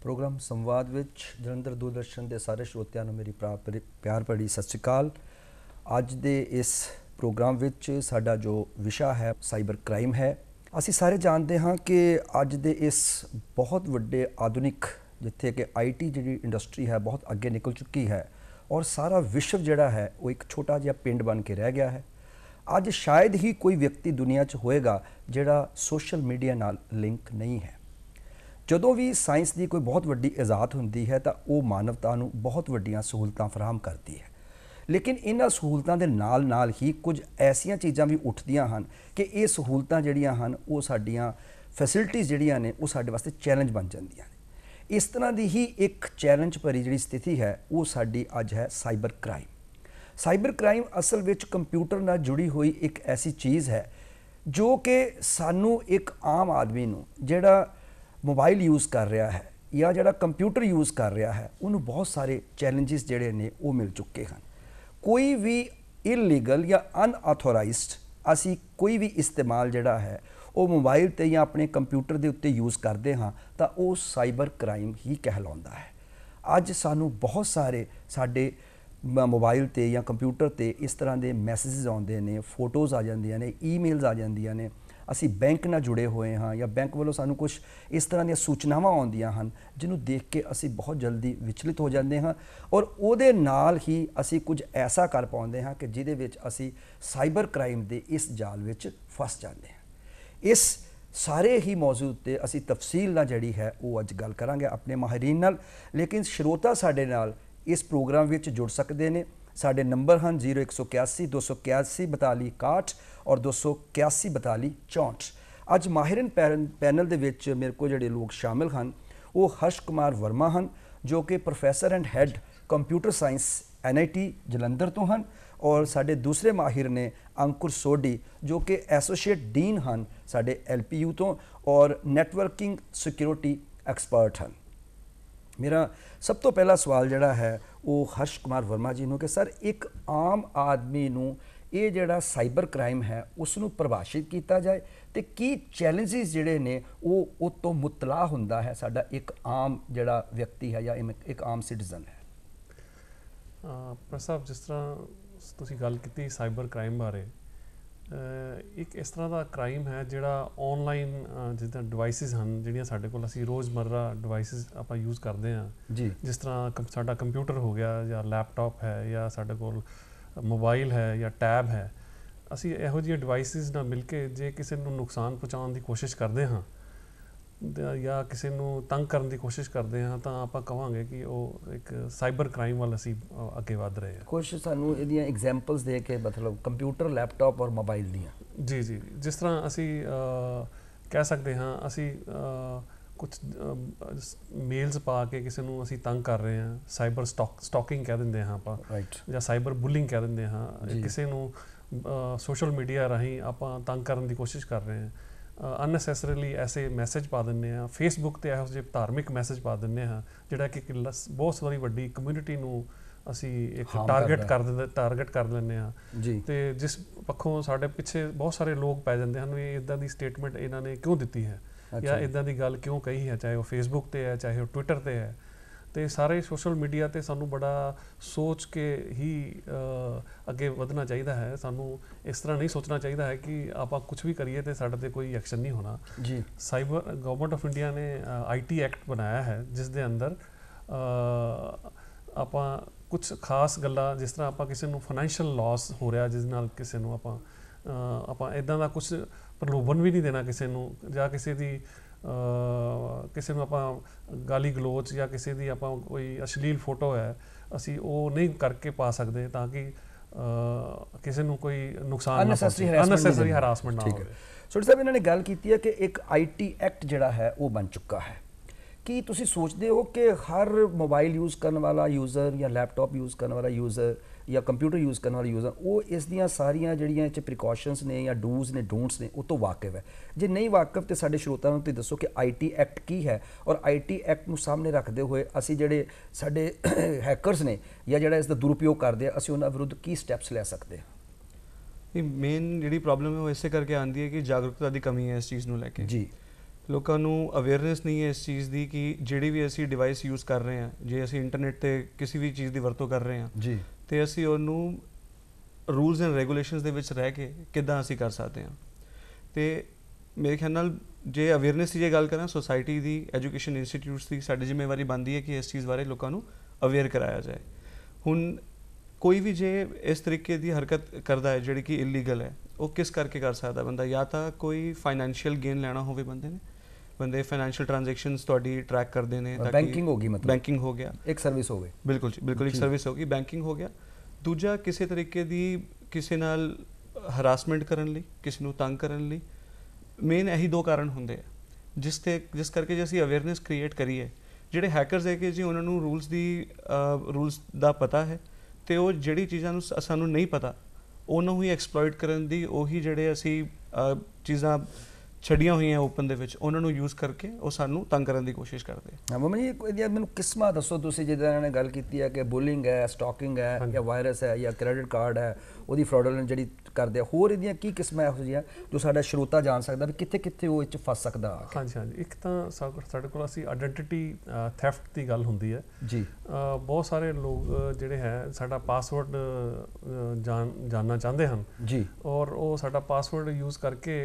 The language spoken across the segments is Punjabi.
प्रोग्राम संवाद विच जलंधर दूरदर्शन के सारे श्रोतिਆਂ ਨੂੰ मेरी प्यार भरी सत श्री अकाल। ਅੱਜ ਦੇ ਇਸ ਪ੍ਰੋਗਰਾਮ ਵਿੱਚ ਸਾਡਾ ਜੋ ਵਿਸ਼ਾ ਹੈ ਸਾਈਬਰ ਕ੍ਰਾਈਮ ਹੈ। ਅਸੀਂ ਸਾਰੇ ਜਾਣਦੇ ਹਾਂ ਕਿ ਅੱਜ ਦੇ ਇਸ ਬਹੁਤ ਵੱਡੇ ਆਧੁਨਿਕ ਜਿੱਥੇ ਕਿ ਆਈਟੀ ਜਿਹੜੀ ਇੰਡਸਟਰੀ ਹੈ ਬਹੁਤ ਅੱਗੇ ਨਿਕਲ ਚੁੱਕੀ ਹੈ ਔਰ ਸਾਰਾ ਵਿਸ਼ਵ ਜਿਹੜਾ ਹੈ ਉਹ ਇੱਕ ਛੋਟਾ ਜਿਹਾ ਪਿੰਡ ਬਣ ਕੇ ਰਹਿ ਗਿਆ ਹੈ। ਅੱਜ ਸ਼ਾਇਦ ਹੀ ਕੋਈ ਵਿਅਕਤੀ ਦੁਨੀਆ 'ਚ ਹੋਏਗਾ ਜਿਹੜਾ ਸੋਸ਼ਲ ਮੀਡੀਆ ਨਾਲ ਲਿੰਕ ਨਹੀਂ ਹੈ। ਜਦੋਂ ਵੀ ਸਾਇੰਸ ਦੀ ਕੋਈ ਬਹੁਤ ਵੱਡੀ ਇਜਾਦ ਹੁੰਦੀ ਹੈ ਤਾਂ ਉਹ ਮਾਨਵਤਾ ਨੂੰ ਬਹੁਤ ਵੱਡੀਆਂ ਸਹੂਲਤਾਂ ਫਰਾਹਮ ਕਰਦੀ ਹੈ, ਲੇਕਿਨ ਇਹਨਾਂ ਸਹੂਲਤਾਂ ਦੇ ਨਾਲ ਹੀ ਕੁਝ ਐਸੀਆਂ ਚੀਜ਼ਾਂ ਵੀ ਉੱਠਦੀਆਂ ਹਨ ਕਿ ਇਹ ਸਹੂਲਤਾਂ ਜਿਹੜੀਆਂ ਹਨ ਉਹ ਸਾਡੀਆਂ ਫੈਸਿਲਿਟੀਜ਼ ਜਿਹੜੀਆਂ ਨੇ ਉਹ ਸਾਡੇ ਵਾਸਤੇ ਚੈਲੰਜ ਬਣ ਜਾਂਦੀਆਂ ਨੇ। ਇਸ ਤਰ੍ਹਾਂ ਦੀ ਹੀ ਇੱਕ ਚੈਲੰਜ ਭਰੀ ਜਿਹੜੀ ਸਥਿਤੀ ਹੈ ਉਹ ਸਾਡੀ ਅੱਜ ਹੈ ਸਾਈਬਰ ਕ੍ਰਾਈਮ। ਸਾਈਬਰ ਕ੍ਰਾਈਮ ਅਸਲ ਵਿੱਚ ਕੰਪਿਊਟਰ ਨਾਲ ਜੁੜੀ ਹੋਈ ਇੱਕ ਐਸੀ ਚੀਜ਼ ਹੈ ਜੋ ਕਿ ਸਾਨੂੰ ਇੱਕ ਆਮ ਆਦਮੀ ਨੂੰ ਜਿਹੜਾ ਮੋਬਾਈਲ ਯੂਜ਼ ਕਰ ਰਿਹਾ ਹੈ ਜਾਂ ਜਿਹੜਾ ਕੰਪਿਊਟਰ ਯੂਜ਼ ਕਰ ਰਿਹਾ ਹੈ ਉਹਨੂੰ ਬਹੁਤ ਸਾਰੇ ਚੈਲੰਜਸ ਜਿਹੜੇ ਨੇ ਉਹ ਮਿਲ ਚੁੱਕੇ ਹਨ। ਕੋਈ ਵੀ ਇਲੀਗਲ ਜਾਂ ਅਨਆਥੋਰਾਈਜ਼ਡ ਅਸੀਂ ਕੋਈ ਵੀ ਇਸਤੇਮਾਲ ਜਿਹੜਾ ਹੈ ਉਹ ਮੋਬਾਈਲ ਤੇ ਜਾਂ ਆਪਣੇ ਕੰਪਿਊਟਰ ਦੇ ਉੱਤੇ ਯੂਜ਼ ਕਰਦੇ ਹਾਂ ਤਾਂ ਉਹ ਸਾਈਬਰ ਕ੍ਰਾਈਮ ਹੀ ਕਹਿਲਾਉਂਦਾ ਹੈ। ਅੱਜ ਸਾਨੂੰ ਬਹੁਤ ਸਾਰੇ ਸਾਡੇ ਮੋਬਾਈਲ ਤੇ ਜਾਂ ਕੰਪਿਊਟਰ ਤੇ ਇਸ ਤਰ੍ਹਾਂ ਦੇ ਮੈਸੇजेस ਆਉਂਦੇ ਨੇ, ਫੋਟੋਜ਼ ਆ ਜਾਂਦੀਆਂ ਨੇ, ਈਮੇਲਸ ਆ ਜਾਂਦੀਆਂ ਨੇ। ਅਸੀਂ ਬੈਂਕ ਨਾਲ ਜੁੜੇ ਹੋਏ ਹਾਂ ਜਾਂ ਬੈਂਕ ਵੱਲੋਂ ਸਾਨੂੰ ਕੁਝ ਇਸ ਤਰ੍ਹਾਂ ਦੀਆਂ ਸੂਚਨਾਵਾਂ ਆਉਂਦੀਆਂ ਹਨ ਜਿਹਨੂੰ ਦੇਖ ਕੇ ਅਸੀਂ ਬਹੁਤ ਜਲਦੀ ਵਿਚਲਿਤ ਹੋ ਜਾਂਦੇ ਹਾਂ ਔਰ ਉਹਦੇ ਨਾਲ ਹੀ ਅਸੀਂ ਕੁਝ ਐਸਾ ਕਰ ਪਾਉਂਦੇ ਹਾਂ ਕਿ ਜਿਹਦੇ ਵਿੱਚ ਅਸੀਂ ਸਾਈਬਰ ਕ੍ਰਾਈਮ ਦੇ ਇਸ ਜਾਲ ਵਿੱਚ ਫਸ ਜਾਂਦੇ ਹਾਂ। ਇਸ ਸਾਰੇ ਹੀ ਮੌਜੂ ਤੇ ਅਸੀਂ ਤਫਸੀਲ ਨਾਲ ਜਿਹੜੀ ਹੈ ਉਹ ਅੱਜ ਗੱਲ ਕਰਾਂਗੇ ਆਪਣੇ ਮਾਹਿਰੀਨ ਨਾਲ, ਲੇਕਿਨ ਸ਼ਰੋਤਾ ਸਾਡੇ ਨਾਲ ਇਸ ਪ੍ਰੋਗਰਾਮ ਵਿੱਚ ਜੁੜ ਸਕਦੇ ਨੇ। ਸਾਡੇ ਨੰਬਰ ਹਨ 0181 281 42 61 ਔਰ 281 42 64। ਅੱਜ ਮਾਹਿਰਨ ਪੈਨਲ ਦੇ ਵਿੱਚ ਮੇਰੇ ਕੋਲ ਜਿਹੜੇ ਲੋਕ ਸ਼ਾਮਿਲ ਹਨ ਉਹ ਹਰਸ਼ ਕੁਮਾਰ ਵਰਮਾ ਹਨ ਜੋ ਕਿ professor and head computer science NIT Jalandhar ਤੋਂ ਹਨ ਔਰ ਸਾਡੇ ਦੂਸਰੇ ਮਾਹਿਰ ਨੇ ਅੰਕੁਰ ਸੋਢੀ ਜੋ ਕਿ ਐਸੋਸੀਏਟ ਡੀਨ ਹਨ ਸਾਡੇ LPU ਤੋਂ ਔਰ ਨੈਟਵਰਕਿੰਗ ਸਿਕਿਉਰਿਟੀ ਐਕਸਪਰਟ ਹਨ। ਮੇਰਾ ਸਭ ਤੋਂ ਪਹਿਲਾ ਸਵਾਲ ਜਿਹੜਾ ਹੈ ਉਹ ਹਰਸ਼ ਕੁਮਾਰ ਵਰਮਾ ਜੀ ਨੂੰ ਕਿ ਸਰ ਇੱਕ ਆਮ ਆਦਮੀ ਨੂੰ ਇਹ ਜਿਹੜਾ ਸਾਈਬਰ ਕ੍ਰਾਈਮ ਹੈ ਉਸ ਨੂੰ ਪਰਿਭਾਸ਼ਿਤ ਕੀਤਾ ਜਾਏ ਤੇ ਕੀ ਚੈਲੰਜਸ ਜਿਹੜੇ ਨੇ ਉਹ ਤੋਂ ਮੁਤਲਾ ਹੁੰਦਾ ਹੈ ਸਾਡਾ ਇੱਕ ਆਮ ਜਿਹੜਾ ਵਿਅਕਤੀ ਹੈ ਜਾਂ ਇੱਕ ਆਮ ਸਿਟੀਜ਼ਨ ਹੈ। ਪ੍ਰਸਾਦ, ਜਿਸ ਤਰ੍ਹਾਂ ਤੁਸੀਂ ਗੱਲ ਕੀਤੀ ਸਾਈਬਰ ਕ੍ਰਾਈਮ ਬਾਰੇ, ਇੱਕ ਇਸ ਤਰ੍ਹਾਂ ਦਾ ਕ੍ਰਾਈਮ ਹੈ ਜਿਹੜਾ ਆਨਲਾਈਨ ਜਿੱਦਾਂ ਡਿਵਾਈਸਿਸ ਹਨ ਜਿਹੜੀਆਂ ਸਾਡੇ ਕੋਲ ਅਸੀਂ ਰੋਜ਼ਮਰਰਾ ਡਿਵਾਈਸਿਸ ਆਪਾਂ ਯੂਜ਼ ਕਰਦੇ ਹਾਂ ਜੀ, ਜਿਸ ਤਰ੍ਹਾਂ ਸਾਡਾ ਕੰਪਿਊਟਰ ਹੋ ਗਿਆ ਜਾਂ ਲੈਪਟਾਪ ਹੈ ਜਾਂ ਸਾਡੇ ਕੋਲ ਮੋਬਾਈਲ ਹੈ ਜਾਂ ਟੈਬ ਹੈ। ਅਸੀਂ ਇਹੋ ਜਿਹੇ ਡਿਵਾਈਸਿਸ ਨਾਲ ਮਿਲ ਕੇ ਜੇ ਕਿਸੇ ਨੂੰ ਨੁਕਸਾਨ ਪਹੁੰਚਾਉਣ ਦੀ ਕੋਸ਼ਿਸ਼ ਕਰਦੇ ਹਾਂ ਜਾਂ ਕਿਸੇ ਨੂੰ ਤੰਗ ਕਰਨ ਦੀ ਕੋਸ਼ਿਸ਼ ਕਰਦੇ ਹਾਂ ਤਾਂ ਆਪਾਂ ਕਹਾਂਗੇ ਕਿ ਉਹ ਇੱਕ ਸਾਈਬਰ ਕ੍ਰਾਈਮ ਵੱਲ ਅਸੀਂ ਅੱਗੇ ਵੱਧ ਰਹੇ ਹਾਂ। ਕੁਛ ਸਾਨੂੰ ਇਹਦੀਆਂ ਐਗਜ਼ਾਮਪਲਸ ਦੇ ਕੇ ਮਤਲਬ ਕੰਪਿਊਟਰ, ਲੈਪਟਾਪ ਔਰ ਮੋਬਾਈਲ ਦੀਆਂ। ਜੀ, ਜਿਸ ਤਰ੍ਹਾਂ ਅਸੀਂ ਕਹਿ ਸਕਦੇ ਹਾਂ ਅਸੀਂ ਕੁਝ ਮੇਲਸ ਪਾ ਕੇ ਕਿਸੇ ਨੂੰ ਅਸੀਂ ਤੰਗ ਕਰ ਰਹੇ ਹਾਂ, ਸਾਈਬਰ ਸਟਾਕਿੰਗ ਕਹਿ ਦਿੰਦੇ ਹਾਂ ਆਪਾਂ, ਜਾਂ ਸਾਈਬਰ ਬੁਲਿੰਗ ਕਹਿ ਦਿੰਦੇ ਹਾਂ। ਕਿਸੇ ਨੂੰ ਸੋਸ਼ਲ ਮੀਡੀਆ ਰਾਹੀਂ ਆਪਾਂ ਤੰਗ ਕਰਨ ਦੀ ਕੋਸ਼ਿਸ਼ ਕਰ ਰਹੇ ਹਾਂ, ਅਨਨੈਸੈਸਰੀਲੀ ਐਸੇ ਮੈਸੇਜ ਪਾ ਦਿੰਦੇ ਹਾਂ, ਫੇਸਬੁੱਕ 'ਤੇ ਇਹੋ ਜਿਹੇ ਧਾਰਮਿਕ ਮੈਸੇਜ ਪਾ ਦਿੰਦੇ ਹਾਂ ਜਿਹੜਾ ਕਿ ਬਹੁਤ ਸਾਰੀ ਵੱਡੀ ਕਮਿਊਨਿਟੀ ਨੂੰ ਅਸੀਂ ਇੱਕ ਟਾਰਗੇਟ ਕਰ ਲੈਂਦੇ ਹਾਂ ਜੀ। ਤੇ ਜਿਸ ਪੱਖੋਂ ਸਾਡੇ ਪਿੱਛੇ ਬਹੁਤ ਸਾਰੇ ਲੋਕ ਪੈ ਜਾਂਦੇ ਹਨ ਵੀ ਇੱਦਾਂ ਦੀ ਸਟੇਟਮੈਂਟ ਇਹਨਾਂ ਨੇ ਕਿਉਂ ਦਿੱਤੀ ਹੈ ਜਾਂ ਇੱਦਾਂ ਦੀ ਗੱਲ ਕਿਉਂ ਕਹੀ ਹੈ, ਚਾਹੇ ਉਹ ਫੇਸਬੁੱਕ 'ਤੇ ਹੈ ਚਾਹੇ ਉਹ ਟਵਿੱਟਰ 'ਤੇ ਹੈ। ਤੇ ਸਾਰੇ ਸੋਸ਼ਲ ਮੀਡੀਆ 'ਤੇ ਸਾਨੂੰ ਬੜਾ ਸੋਚ ਕੇ ਹੀ ਅੱਗੇ ਵਧਣਾ ਚਾਹੀਦਾ ਹੈ। ਸਾਨੂੰ ਇਸ ਤਰ੍ਹਾਂ ਨਹੀਂ ਸੋਚਣਾ ਚਾਹੀਦਾ ਹੈ ਕਿ ਆਪਾਂ ਕੁਝ ਵੀ ਕਰੀਏ ਤੇ ਸਾਡੇ 'ਤੇ ਕੋਈ ਐਕਸ਼ਨ ਨਹੀਂ ਹੋਣਾ ਜੀ। ਗਵਰਨਮੈਂਟ ਆਫ ਇੰਡੀਆ ਨੇ IT ਐਕਟ ਬਣਾਇਆ ਹੈ ਜਿਸ ਦੇ ਅੰਦਰ ਆਪਾਂ ਕੁਝ ਖਾਸ ਗੱਲਾਂ, ਜਿਸ ਤਰ੍ਹਾਂ ਆਪਾਂ ਕਿਸੇ ਨੂੰ ਫਾਈਨੈਂਸ਼ੀਅਲ ਲਾਸ ਹੋ ਰਿਹਾ ਜਿਸ ਨਾਲ ਕਿਸੇ ਨੂੰ ਆਪਾਂ ਇੱਦਾਂ ਦਾ ਕੁਝ ਪ੍ਰਲੋਭਨ ਵੀ ਨਹੀਂ ਦੇਣਾ ਕਿਸੇ ਨੂੰ, ਜਾਂ ਕਿਸੇ ਨੂੰ ਆਪਾਂ ਗਾਲੀ ਗਲੋਚ ਜਾਂ ਕਿਸੇ ਦੀ ਆਪਾਂ ਕੋਈ ਅਸ਼ਲੀਲ ਫੋਟੋ ਹੈ ਅਸੀਂ ਉਹ ਨਹੀਂ ਕਰਕੇ ਪਾ ਸਕਦੇ ਤਾਂ ਕਿ ਕਿਸੇ ਨੂੰ ਕੋਈ ਨੁਕਸਾਨ ਅਨਨੈਸੈਸਰੀ ਹਰਾਸਮੈਂਟ ਨਾ ਹੋਵੇ। ਸੋਢੀ ਸਾਹਿਬ, ਇਹਨਾਂ ਨੇ ਗੱਲ ਕੀਤੀ ਹੈ ਕਿ ਇੱਕ IT ਐਕਟ ਜਿਹੜਾ ਹੈ ਉਹ ਬਣ ਚੁੱਕਾ ਹੈ। ਕੀ ਤੁਸੀਂ ਸੋਚਦੇ ਹੋ ਕਿ ਹਰ ਮੋਬਾਈਲ ਯੂਜ਼ ਕਰਨ ਵਾਲਾ ਯੂਜ਼ਰ ਜਾਂ ਲੈਪਟਾਪ ਯੂਜ਼ ਕਰਨ ਵਾਲਾ ਯੂਜ਼ਰ ਜਾਂ ਕੰਪਿਊਟਰ ਯੂਜ਼ ਕਰਨ ਵਾਲਾ ਯੂਜ਼ਰ ਉਹ ਇਸ ਦੀਆਂ ਸਾਰੀਆਂ ਜਿਹੜੀਆਂ ਇਹ 'ਚ ਪ੍ਰੀਕਾਸ਼ਨਸ ਨੇ ਜਾਂ ਡੂਜ਼ ਨੇ ਡੋਂਟਸ ਨੇ ਉਹ ਤੋਂ ਵਾਕਿਫ ਹੈ? ਜੇ ਨਹੀਂ ਵਾਕਿਫ ਤੇ ਸਾਡੇ ਸਰੋਤਿਆਂ ਨੂੰ ਤੁਸੀਂ ਦੱਸੋ ਕਿ IT ਐਕਟ ਕੀ ਹੈ ਔਰ IT ਐਕਟ ਨੂੰ ਸਾਹਮਣੇ ਰੱਖਦੇ ਹੋਏ ਅਸੀਂ ਜਿਹੜੇ ਸਾਡੇ ਹੈਕਰਸ ਨੇ ਜਾਂ ਜਿਹੜਾ ਇਸ ਦਾ ਦੁਰਉਪਯੋਗ ਕਰਦੇ ਆ ਅਸੀਂ ਉਹਨਾਂ ਵਿਰੁੱਧ ਕੀ ਸਟੈਪਸ ਲੈ ਸਕਦੇ ਹਾਂ? ਇਹ ਮੇਨ ਜਿਹੜੀ ਪ੍ਰੋਬਲਮ ਹੈ ਉਹ ਇਸੇ ਕਰਕੇ ਆਉਂਦੀ ਹੈ ਕਿ ਜਾਗਰੂਕਤਾ ਦੀ ਕਮੀ ਹੈ ਇਸ ਚੀਜ਼ ਨੂੰ ਲੈ ਕੇ ਜੀ। ਲੋਕਾਂ ਨੂੰ ਅਵੇਅਰਨੈਸ ਨਹੀਂ ਹੈ ਇਸ ਚੀਜ਼ ਦੀ ਕਿ ਜਿਹੜੀ ਵੀ ਅਸੀਂ ਡਿਵਾਈਸ ਯੂਜ਼ ਕਰ ਰਹੇ ਹਾਂ, ਜੇ ਅਸੀਂ ਇੰਟਰਨੈਟ ਤੇ ਕਿਸੇ ਵੀ ਚੀਜ਼ ਦੀ ਵਰਤੋਂ ਕਰ ਰਹੇ ਹਾਂ ਜੀ, ਤੇ ਅਸੀਂ ਉਹਨੂੰ ਰੂਲਸ ਐਂਡ ਰੈਗੂਲੇਸ਼ਨਸ ਦੇ ਵਿੱਚ ਰਹਿ ਕੇ ਕਿੱਦਾਂ ਅਸੀਂ ਕਰ ਸਕਦੇ ਹਾਂ। ਤੇ ਮੇਰੇ ਖਿਆਲ ਨਾਲ ਜੇ ਅਵੇਅਰਨੈਸ ਦੀ ਜੇ ਗੱਲ ਕਰਾਂ, ਸੋਸਾਇਟੀ ਦੀ, ਐਜੂਕੇਸ਼ਨ ਇੰਸਟੀਟਿਊਟਸ ਦੀ ਸਾਡੀ ਜ਼ਿੰਮੇਵਾਰੀ ਬਣਦੀ ਹੈ ਕਿ ਇਸ ਚੀਜ਼ ਬਾਰੇ ਲੋਕਾਂ ਨੂੰ ਅਵੇਅਰ ਕਰਾਇਆ ਜਾਏ। ਹੁਣ ਕੋਈ ਵੀ ਜੇ ਇਸ ਤਰੀਕੇ ਦੀ ਹਰਕਤ ਕਰਦਾ ਹੈ ਜਿਹੜੀ ਕਿ ਇਲੀਗਲ ਹੈ, ਉਹ ਕਿਸ ਕਰਕੇ ਕਰ ਸਕਦਾ ਬੰਦਾ? ਜਾਂ ਤਾਂ ਕੋਈ ਫਾਈਨੈਂਸ਼ੀਅਲ ਗੇਨ ਲੈਣਾ ਹੋਵੇ ਬੰਦੇ ਫਾਈਨੈਂਸ਼ੀਅਲ ਟ੍ਰਾਂਜੈਕਸ਼ਨਸ ਤੁਹਾਡੀ ਟਰੈਕ ਕਰਦੇ ਨੇ, ਤਾਂ ਬੈਂਕਿੰਗ ਹੋ ਗਈ, ਮਤਲਬ ਬੈਂਕਿੰਗ ਹੋ ਗਿਆ, ਇੱਕ ਸਰਵਿਸ ਹੋ ਗਈ। ਬਿਲਕੁਲ ਜੀ, ਬਿਲਕੁਲ ਇੱਕ ਸਰਵਿਸ ਹੋ ਗਈ, ਬੈਂਕਿੰਗ ਹੋ ਗਿਆ। ਦੂਜਾ ਕਿਸੇ ਤਰੀਕੇ ਦੀ ਕਿਸੇ ਨਾਲ ਹਰਾਸਮੈਂਟ ਕਰਨ ਲਈ, ਕਿਸੇ ਨੂੰ ਤੰਗ ਕਰਨ ਲਈ, ਮੇਨ ਇਹੀ ਦੋ ਕਾਰਨ ਹੁੰਦੇ ਆ ਜਿਸ ਕਰਕੇ ਜੇ ਅਸੀਂ ਅਵੇਅਰਨੈਸ ਕ੍ਰੀਏਟ ਕਰੀਏ, ਜਿਹੜੇ ਹੈਕਰਸ ਹੈਗੇ ਜੀ ਉਹਨਾਂ ਨੂੰ ਰੂਲਸ ਦਾ ਪਤਾ ਹੈ ਤੇ ਉਹ ਜਿਹੜੀ ਚੀਜ਼ਾਂ ਨੂੰ ਸਾਨੂੰ ਨਹੀਂ ਪਤਾ ਉਹਨੂੰ ਹੀ ਐਕਸਪਲੋਇਟ ਕਰਨ ਦੀ, ਉਹੀ ਜਿਹੜੇ ਅਸੀਂ ਚੀਜ਼ਾਂ ਛੱਡੀਆਂ ਹੋਈਆਂ ਓਪਨ ਦੇ ਵਿੱਚ ਉਹਨਾਂ ਨੂੰ ਯੂਜ਼ ਕਰਕੇ ਉਹ ਸਾਨੂੰ ਤੰਗ ਕਰਨ ਦੀ ਕੋਸ਼ਿਸ਼ ਕਰਦੇ। ਹਾਂ ਮਮਾ ਜੀ, ਇਹਦੀਆਂ ਮੈਨੂੰ ਕਿਸਮਾਂ ਦੱਸੋ ਤੁਸੀਂ, ਜਿੱਦਾਂ ਇਹਨਾਂ ਨੇ ਗੱਲ ਕੀਤੀ ਹੈ ਕਿ ਬੁਲਿੰਗ ਹੈ, ਸਟਾਕਿੰਗ ਹੈ, ਜਾਂ ਵਾਇਰਸ ਹੈ, ਜਾਂ ਕ੍ਰੈਡਿਟ ਕਾਰਡ ਹੈ, ਉਹਦੀ ਫਰਾਡੂਲੈਂਟ ਜਿਹੜੀ ਕਰਦੇ ਆ, ਹੋਰ ਇਹਦੀਆਂ ਕੀ ਕਿਸਮਾਂ ਇਹੋ ਜਿਹੀਆਂ ਜੋ ਸਾਡਾ ਸਰੋਤਾ ਜਾਣ ਸਕਦਾ ਵੀ ਕਿੱਥੇ ਕਿੱਥੇ ਉਹ ਇਹ 'ਚ ਫਸ ਸਕਦਾ? ਹਾਂਜੀ, ਇੱਕ ਤਾਂ ਸਾਡੇ ਕੋਲ ਅਸੀਂ ਆਇਡੈਂਟੀਟੀ ਥੈਫਟ ਦੀ ਗੱਲ ਹੁੰਦੀ ਹੈ ਜੀ। ਬਹੁਤ ਸਾਰੇ ਲੋਕ ਜਿਹੜੇ ਹੈ ਸਾਡਾ ਪਾਸਵਰਡ ਜਾਣਨਾ ਚਾਹੁੰਦੇ ਹਨ ਜੀ, ਔਰ ਉਹ ਸਾਡਾ ਪਾਸਵਰਡ ਯੂਜ਼ ਕਰਕੇ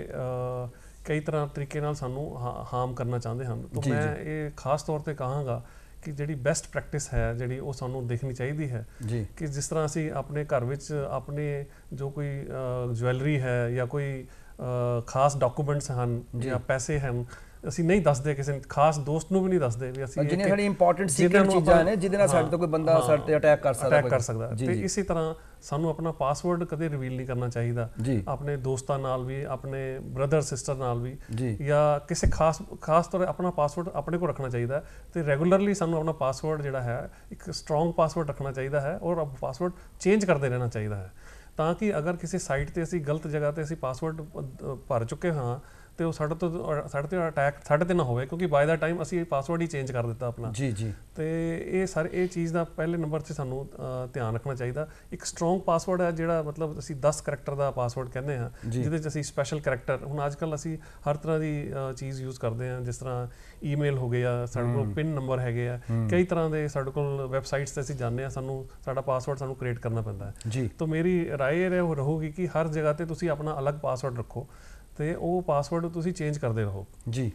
ਕਈ ਤਰ੍ਹਾਂ ਤਰੀਕੇ ਨਾਲ ਸਾਨੂੰ ਹਾਰਮ ਕਰਨਾ ਚਾਹੁੰਦੇ ਹਨ। ਤਾਂ ਮੈਂ ਇਹ ਖਾਸ ਤੌਰ ਤੇ ਕਹਾਂਗਾ ਕਿ ਜਿਹੜੀ ਬੈਸਟ ਪ੍ਰੈਕਟਿਸ ਹੈ ਜਿਹੜੀ ਉਹ ਸਾਨੂੰ ਦੇਖਣੀ ਚਾਹੀਦੀ ਹੈ ਕਿ ਜਿਸ ਤਰ੍ਹਾਂ ਅਸੀਂ ਆਪਣੇ ਘਰ ਵਿੱਚ ਆਪਣੇ ਜੋ ਕੋਈ ਜਵੈਲਰੀ ਹੈ ਜਾਂ ਕੋਈ ਖਾਸ ਡਾਕੂਮੈਂਟਸ ਹਨ ਜਾਂ ਪੈਸੇ ਹਨ, ਅਸੀਂ ਨਹੀਂ ਦੱਸਦੇ ਕਿਸੇ ਖਾਸ ਦੋਸਤ ਨੂੰ ਵੀ ਨਹੀਂ ਦੱਸਦੇ ਵੀ ਅਸੀਂ ਜਿਹੜੀਆਂ ਸਾਡੀ ਇੰਪੋਰਟੈਂਟ ਸੀਕ੍ਰੇਟ ਚੀਜ਼ਾਂ ਨੇ ਜਿਹਦੇ ਨਾਲ ਸਾਡੇ ਤੋਂ ਕੋਈ ਬੰਦਾ ਸਾਡੇ ਤੇ ਅਟੈਕ ਕਰ ਸਕਦਾ। ਤੇ ਇਸੇ ਤਰ੍ਹਾਂ ਸਾਨੂੰ ਆਪਣਾ ਪਾਸਵਰਡ ਕਦੇ ਰਿਵੀਲ ਨਹੀਂ ਕਰਨਾ ਚਾਹੀਦਾ, ਆਪਣੇ ਦੋਸਤਾਂ ਨਾਲ ਵੀ, ਆਪਣੇ ਬ੍ਰਦਰ ਸਿਸਟਰ ਨਾਲ ਵੀ, ਜਾਂ ਕਿਸੇ ਖਾਸ ਤੌਰ ਆਪਣਾ ਪਾਸਵਰਡ ਆਪਣੇ ਕੋਲ ਰੱਖਣਾ ਚਾਹੀਦਾ। ਤੇ ਰੈਗੂਲਰਲੀ ਸਾਨੂੰ ਆਪਣਾ ਪਾਸਵਰਡ ਜਿਹੜਾ ਹੈ ਇੱਕ ਸਟਰੋਂਗ ਪਾਸਵਰਡ ਰੱਖਣਾ ਚਾਹੀਦਾ ਹੈ ਔਰ ਪਾਸਵਰਡ ਚੇਂਜ ਕਰਦੇ ਰਹਿਣਾ ਚਾਹੀਦਾ ਹੈ, ਤਾਂ ਕਿ ਅਗਰ ਕਿਸੇ ਸਾਈਟ ਤੇ ਅਸੀਂ ਗਲਤ ਜਗ੍ਹਾ ਤੇ ਅਸੀਂ ਪਾਸਵਰਡ ਭਰ ਚੁੱਕੇ ਹਾਂ ਤੇ ਉਹ ਸਾਡੇ ਤੇ ਅਟੈਕ ਸਾਡੇ ਤੇ ਨਾ ਹੋਵੇ, ਕਿਉਂਕਿ ਬਾਏ ਦਾ ਟਾਈਮ ਅਸੀਂ ਪਾਸਵਰਡ ਹੀ ਚੇਂਜ ਕਰ ਦਿੱਤਾ ਆਪਣਾ। ਤੇ ਇਹ ਚੀਜ਼ ਦਾ ਪਹਿਲੇ ਨੰਬਰ 'ਤੇ ਸਾਨੂੰ ਧਿਆਨ ਰੱਖਣਾ ਚਾਹੀਦਾ। ਇੱਕ ਸਟਰੋਂਗ ਪਾਸਵਰਡ ਹੈ ਜਿਹੜਾ ਮਤਲਬ ਅਸੀਂ 10 ਕਰੈਕਟਰ ਦਾ ਪਾਸਵਰਡ ਕਹਿੰਦੇ ਹਾਂ, ਜਿਹਦੇ 'ਚ ਅਸੀਂ ਸਪੈਸ਼ਲ ਕਰੈਕਟਰ, ਹੁਣ ਅੱਜ ਕੱਲ੍ਹ ਅਸੀਂ ਹਰ ਤਰ੍ਹਾਂ ਦੀ ਚੀਜ਼ ਯੂਜ਼ ਕਰਦੇ ਹਾਂ, ਜਿਸ ਤਰ੍ਹਾਂ ਈਮੇਲ ਹੋ ਗਏ ਆ, ਸਾਡੇ ਕੋਲ ਪਿਨ ਨੰਬਰ ਹੈਗੇ ਆ, ਕਈ ਤਰ੍ਹਾਂ ਦੇ ਸਾਡੇ ਕੋਲ ਵੈਬਸਾਈਟਸ 'ਤੇ ਅਸੀਂ ਜਾਂਦੇ ਹਾਂ, ਸਾਨੂੰ ਸਾਡਾ ਪਾਸਵਰਡ ਸਾਨੂੰ ਕ੍ਰੀਏਟ ਕਰਨਾ ਪੈਂਦਾ ਹੈ। ਤਾਂ ਮੇਰੀ ਰਾਏ ਇਹ ਰਹੂਗੀ ਕਿ ਹਰ ਜਗ੍ਹਾ 'ਤੇ ਤੁਸੀਂ ਆਪਣਾ ਅਲੱਗ ਪਾਸਵਰਡ ਰੱਖੋ ਤੇ ਉਹ ਪਾਸਵਰਡ ਤੁਸੀਂ ਚੇਂਜ ਕਰਦੇ ਰਹੋ ਜੀ।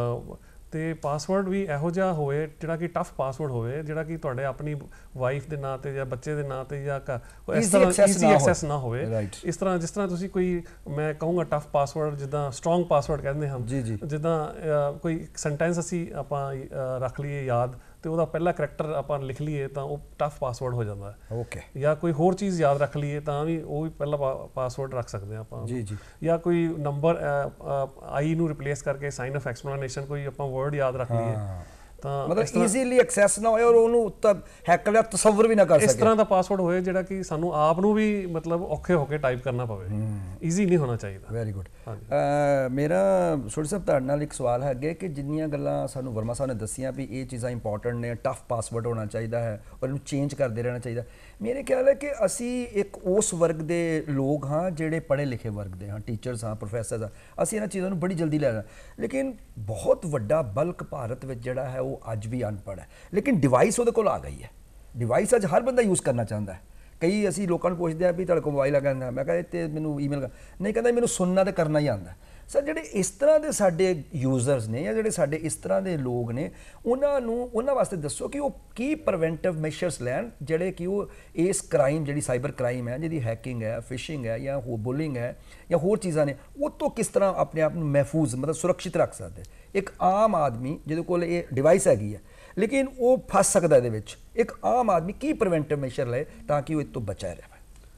ਤੇ ਪਾਸਵਰਡ ਵੀ ਇਹੋ ਜਿਹਾ ਹੋਵੇ ਜਿਹੜਾ ਕਿ ਟਫ ਪਾਸਵਰਡ ਹੋਵੇ, ਜਿਹੜਾ ਕਿ ਤੁਹਾਡੇ ਆਪਣੀ ਵਾਈਫ ਦੇ ਨਾਂ ਤੇ ਜਾਂ ਬੱਚੇ ਦੇ ਨਾਂ ਤੇ ਜਾਂ ਇਸ ਤਰ੍ਹਾਂ ਈਜ਼ੀ ਐਕਸੈਸ ਨਾ ਹੋਵੇ। ਇਸ ਤਰ੍ਹਾਂ ਜਿਸ ਤਰ੍ਹਾਂ ਤੁਸੀਂ ਕੋਈ, ਮੈਂ ਕਹੂੰਗਾ ਟਫ ਪਾਸਵਰਡ ਜਿੱਦਾਂ ਸਟਰੋਂਗ ਪਾਸਵਰਡ ਕਹਿੰਦੇ ਹਨ, ਜਿੱਦਾਂ ਕੋਈ ਸੈਂਟੈਂਸ ਅਸੀਂ ਆਪਾਂ ਰੱਖ ਲਈਏ ਯਾਦ ਤੇ ਉਹਦਾ ਪਹਿਲਾ ਕਰੈਕਟਰ ਆਪਾਂ ਲਿਖ ਲਈਏ ਤਾਂ ਉਹ ਟਫ ਪਾਸਵਰਡ ਹੋ ਜਾਂਦਾ ਹੈ। ਓਕੇ। ਜਾਂ ਕੋਈ ਹੋਰ ਚੀਜ਼ ਯਾਦ ਰੱਖ ਲਈਏ ਤਾਂ ਵੀ ਉਹ ਵੀ ਪਹਿਲਾ ਪਾਸਵਰਡ ਰੱਖ ਸਕਦੇ ਹਾਂ ਆਪਾਂ ਜੀ। ਜਾਂ ਕੋਈ ਨੰਬਰ ਆਈ ਨੂੰ ਰਿਪਲੇਸ ਕਰਕੇ ਸਾਈਨ ਆਫ ਐਕਸਪਲੇਨੇਸ਼ਨ ਕੋਈ ਆਪਾਂ ਵਰਡ ਯਾਦ ਰੱਖ ਲਈਏ ਤਾਂ ਮਤਲਬ ਈਜ਼ੀਲੀ ਐਕਸੈਸ ਨਾ ਹੋਏ ਔਰ ਉਹਨੂੰ ਤਾਂ ਹੈਕਰ ਦਾ ਤਸੱਵੁਰ ਵੀ ਨਾ ਕਰ ਸਕੇ। ਇਸ ਤਰ੍ਹਾਂ ਦਾ ਪਾਸਵਰਡ ਹੋਏ ਜਿਹੜਾ ਕਿ ਸਾਨੂੰ ਆਪ ਨੂੰ ਵੀ ਮਤਲਬ ਔਖੇ ਹੋ ਕੇ ਟਾਈਪ ਕਰਨਾ ਪਵੇ, ਈਜ਼ੀ ਨਹੀਂ ਹੋਣਾ ਚਾਹੀਦਾ। Very good. ਮੇਰਾ ਸੋਢੀ ਸਾਹਿਬ ਤੁਹਾਡੇ ਨਾਲ ਇੱਕ ਸਵਾਲ ਹੈ ਅੱਗੇ ਕਿ ਜਿੰਨੀਆਂ ਗੱਲਾਂ ਸਾਨੂੰ ਵਰਮਾ ਸਾਹਿਬ ਨੇ ਦੱਸੀਆਂ ਵੀ ਇਹ ਚੀਜ਼ਾਂ ਇੰਪੋਰਟੈਂਟ ਨੇ, ਟਫ ਪਾਸਵਰਡ ਹੋਣਾ ਚਾਹੀਦਾ ਹੈ ਔਰ ਇਹਨੂੰ ਚੇਂਜ ਕਰਦੇ ਰਹਿਣਾ ਚਾਹੀਦਾ, ਮੇਰੇ ਖਿਆਲ ਹੈ ਕਿ ਅਸੀਂ ਇੱਕ ਉਸ ਵਰਗ ਦੇ ਲੋਕ ਹਾਂ ਜਿਹੜੇ ਪੜ੍ਹੇ ਲਿਖੇ ਵਰਗ ਦੇ ਹਾਂ, ਟੀਚਰਸ ਹਾਂ, ਪ੍ਰੋਫੈਸਰਸ ਹਾਂ, ਅਸੀਂ ਇਹਨਾਂ ਚੀਜ਼ਾਂ ਨੂੰ ਬੜੀ ਜਲਦੀ ਲੈ ਲੈਣਾ, ਲੇਕਿਨ ਬਹੁਤ ਵੱਡਾ ਬਲਕ ਭਾਰਤ ਵਿੱਚ ਜਿਹੜਾ ਹੈ ਉਹ ਅੱਜ ਵੀ ਅਨਪੜ੍ਹ ਹੈ। ਲੇਕਿਨ ਡਿਵਾਈਸ ਉਹਦੇ ਕੋਲ ਆ ਗਈ ਹੈ, ਡਿਵਾਈਸ ਅੱਜ ਹਰ ਬੰਦਾ ਯੂਜ਼ ਕਰਨਾ ਚਾਹੁੰਦਾ ਹੈ। ਕਈ ਅਸੀਂ ਲੋਕਾਂ ਨੂੰ ਪੁੱਛਦੇ ਹਾਂ ਵੀ ਤੁਹਾਡੇ ਕੋਲ ਮੋਬਾਈਲ ਆ ਕਹਿੰਦਾ, ਮੈਂ ਕਹਿੰਦਾ ਤੇ ਮੈਨੂੰ ਈਮੇਲ ਨਹੀਂ, ਕਹਿੰਦਾ ਮੈਨੂੰ ਸੁਣਨਾ ਤੇ ਕਰਨਾ ਹੀ ਆਉਂਦਾ। ਸਰ ਜਿਹੜੇ ਇਸ ਤਰ੍ਹਾਂ ਦੇ ਸਾਡੇ ਯੂਜ਼ਰਸ ਨੇ ਜਾਂ ਜਿਹੜੇ ਸਾਡੇ ਇਸ ਤਰ੍ਹਾਂ ਦੇ ਲੋਕ ਨੇ, ਉਹਨਾਂ ਵਾਸਤੇ ਦੱਸੋ ਕਿ ਉਹ ਕੀ ਪ੍ਰੀਵੈਂਟਿਵ ਮੈਸ਼ਰਸ ਲੈਣ ਜਿਹੜੇ ਕਿ ਉਹ ਇਸ ਕ੍ਰਾਈਮ, ਜਿਹੜੀ ਸਾਈਬਰ ਕ੍ਰਾਈਮ ਹੈ, ਜਿਹਦੀ ਹੈਕਿੰਗ ਹੈ, ਫਿਸ਼ਿੰਗ ਹੈ ਜਾਂ ਹੋਰ ਬੁਲਿੰਗ ਹੈ ਜਾਂ ਹੋਰ ਚੀਜ਼ਾਂ ਨੇ, ਉਹ ਤੋਂ ਕਿਸ ਤਰ੍ਹਾਂ ਆਪਣੇ ਆਪ ਨੂੰ ਮਹਿਫੂਜ਼ ਮਤਲਬ ਸੁਰੱਖਿਅਤ ਰੱਖ ਸਕਦੇ। ਇੱਕ ਆਮ ਆਦਮੀ ਜਿਹਦੇ ਕੋਲ ਇਹ ਡਿਵਾਈਸ ਹੈਗੀ ਹੈ ਲੇਕਿਨ ਉਹ ਫਸ ਸਕਦਾ ਇਹਦੇ ਵਿੱਚ, ਇੱਕ ਆਮ ਆਦਮੀ ਕੀ ਪ੍ਰੀਵੈਂਟਿਵ ਮੈਸ਼ਰ ਲਏ ਤਾਂ ਕਿ ਉਹ ਇਹ ਤੋਂ ਬਚਿਆ ਰਹੇ?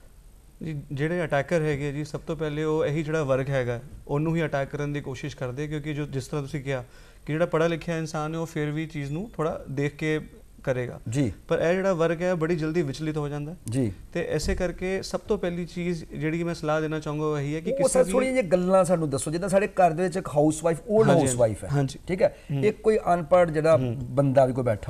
ਜੀ ਜਿਹੜੇ ਅਟੈਕਰ ਹੈਗੇ ਜੀ, ਸਭ ਤੋਂ ਪਹਿਲੇ ਉਹ ਇਹੀ ਜਿਹੜਾ ਵਰਗ ਹੈਗਾ ਉਹਨੂੰ ਹੀ ਅਟੈਕ ਕਰਨ ਦੀ ਕੋਸ਼ਿਸ਼ ਕਰਦੇ, ਕਿਉਂਕਿ ਜਿਸ ਤਰ੍ਹਾਂ ਤੁਸੀਂ ਕਿਹਾ ਕਿ ਜਿਹੜਾ ਪੜ੍ਹਾ ਲਿਖਿਆ ਇਨਸਾਨ ਹੈ ਉਹ ਫਿਰ ਵੀ ਚੀਜ਼ ਨੂੰ ਥੋੜ੍ਹਾ ਦੇਖ ਕੇ ਕਰੇਗਾ ਜੀ, ਪਰ ਇਹ ਜਿਹੜਾ ਵਰਗ ਹੈ ਬੜੀ ਜਲਦੀ ਵਿਚਲਿਤ ਹੋ ਜਾਂਦਾ ਜੀ। ਤੇ ਇਸੇ ਕਰਕੇ ਸਭ ਤੋਂ ਪਹਿਲੀ ਚੀਜ਼ ਜਿਹੜੀ ਮੈਂ ਸਲਾਹ ਦੇਣਾ ਚਾਹੂੰਗਾ ਉਹ ਇਹੀ ਹੈ ਕਿ ਕਿਸੇ ਵੀ ਥੋੜ੍ਹੀਆਂ ਜਿਹੀਆਂ ਗੱਲਾਂ ਸਾਨੂੰ ਦੱਸੋ, ਜਿੱਦਾਂ ਸਾਡੇ ਘਰ ਦੇ ਵਿੱਚ ਇੱਕ housewife, old housewife ਹੈ, ਠੀਕ ਹੈ, ਇੱਕ ਕੋਈ ਅਨਪੜ੍ਹ ਜਿਹੜਾ ਬੰਦਾ ਵੀ ਕੋਈ ਬੈਠਾ ਹੋਇਆ,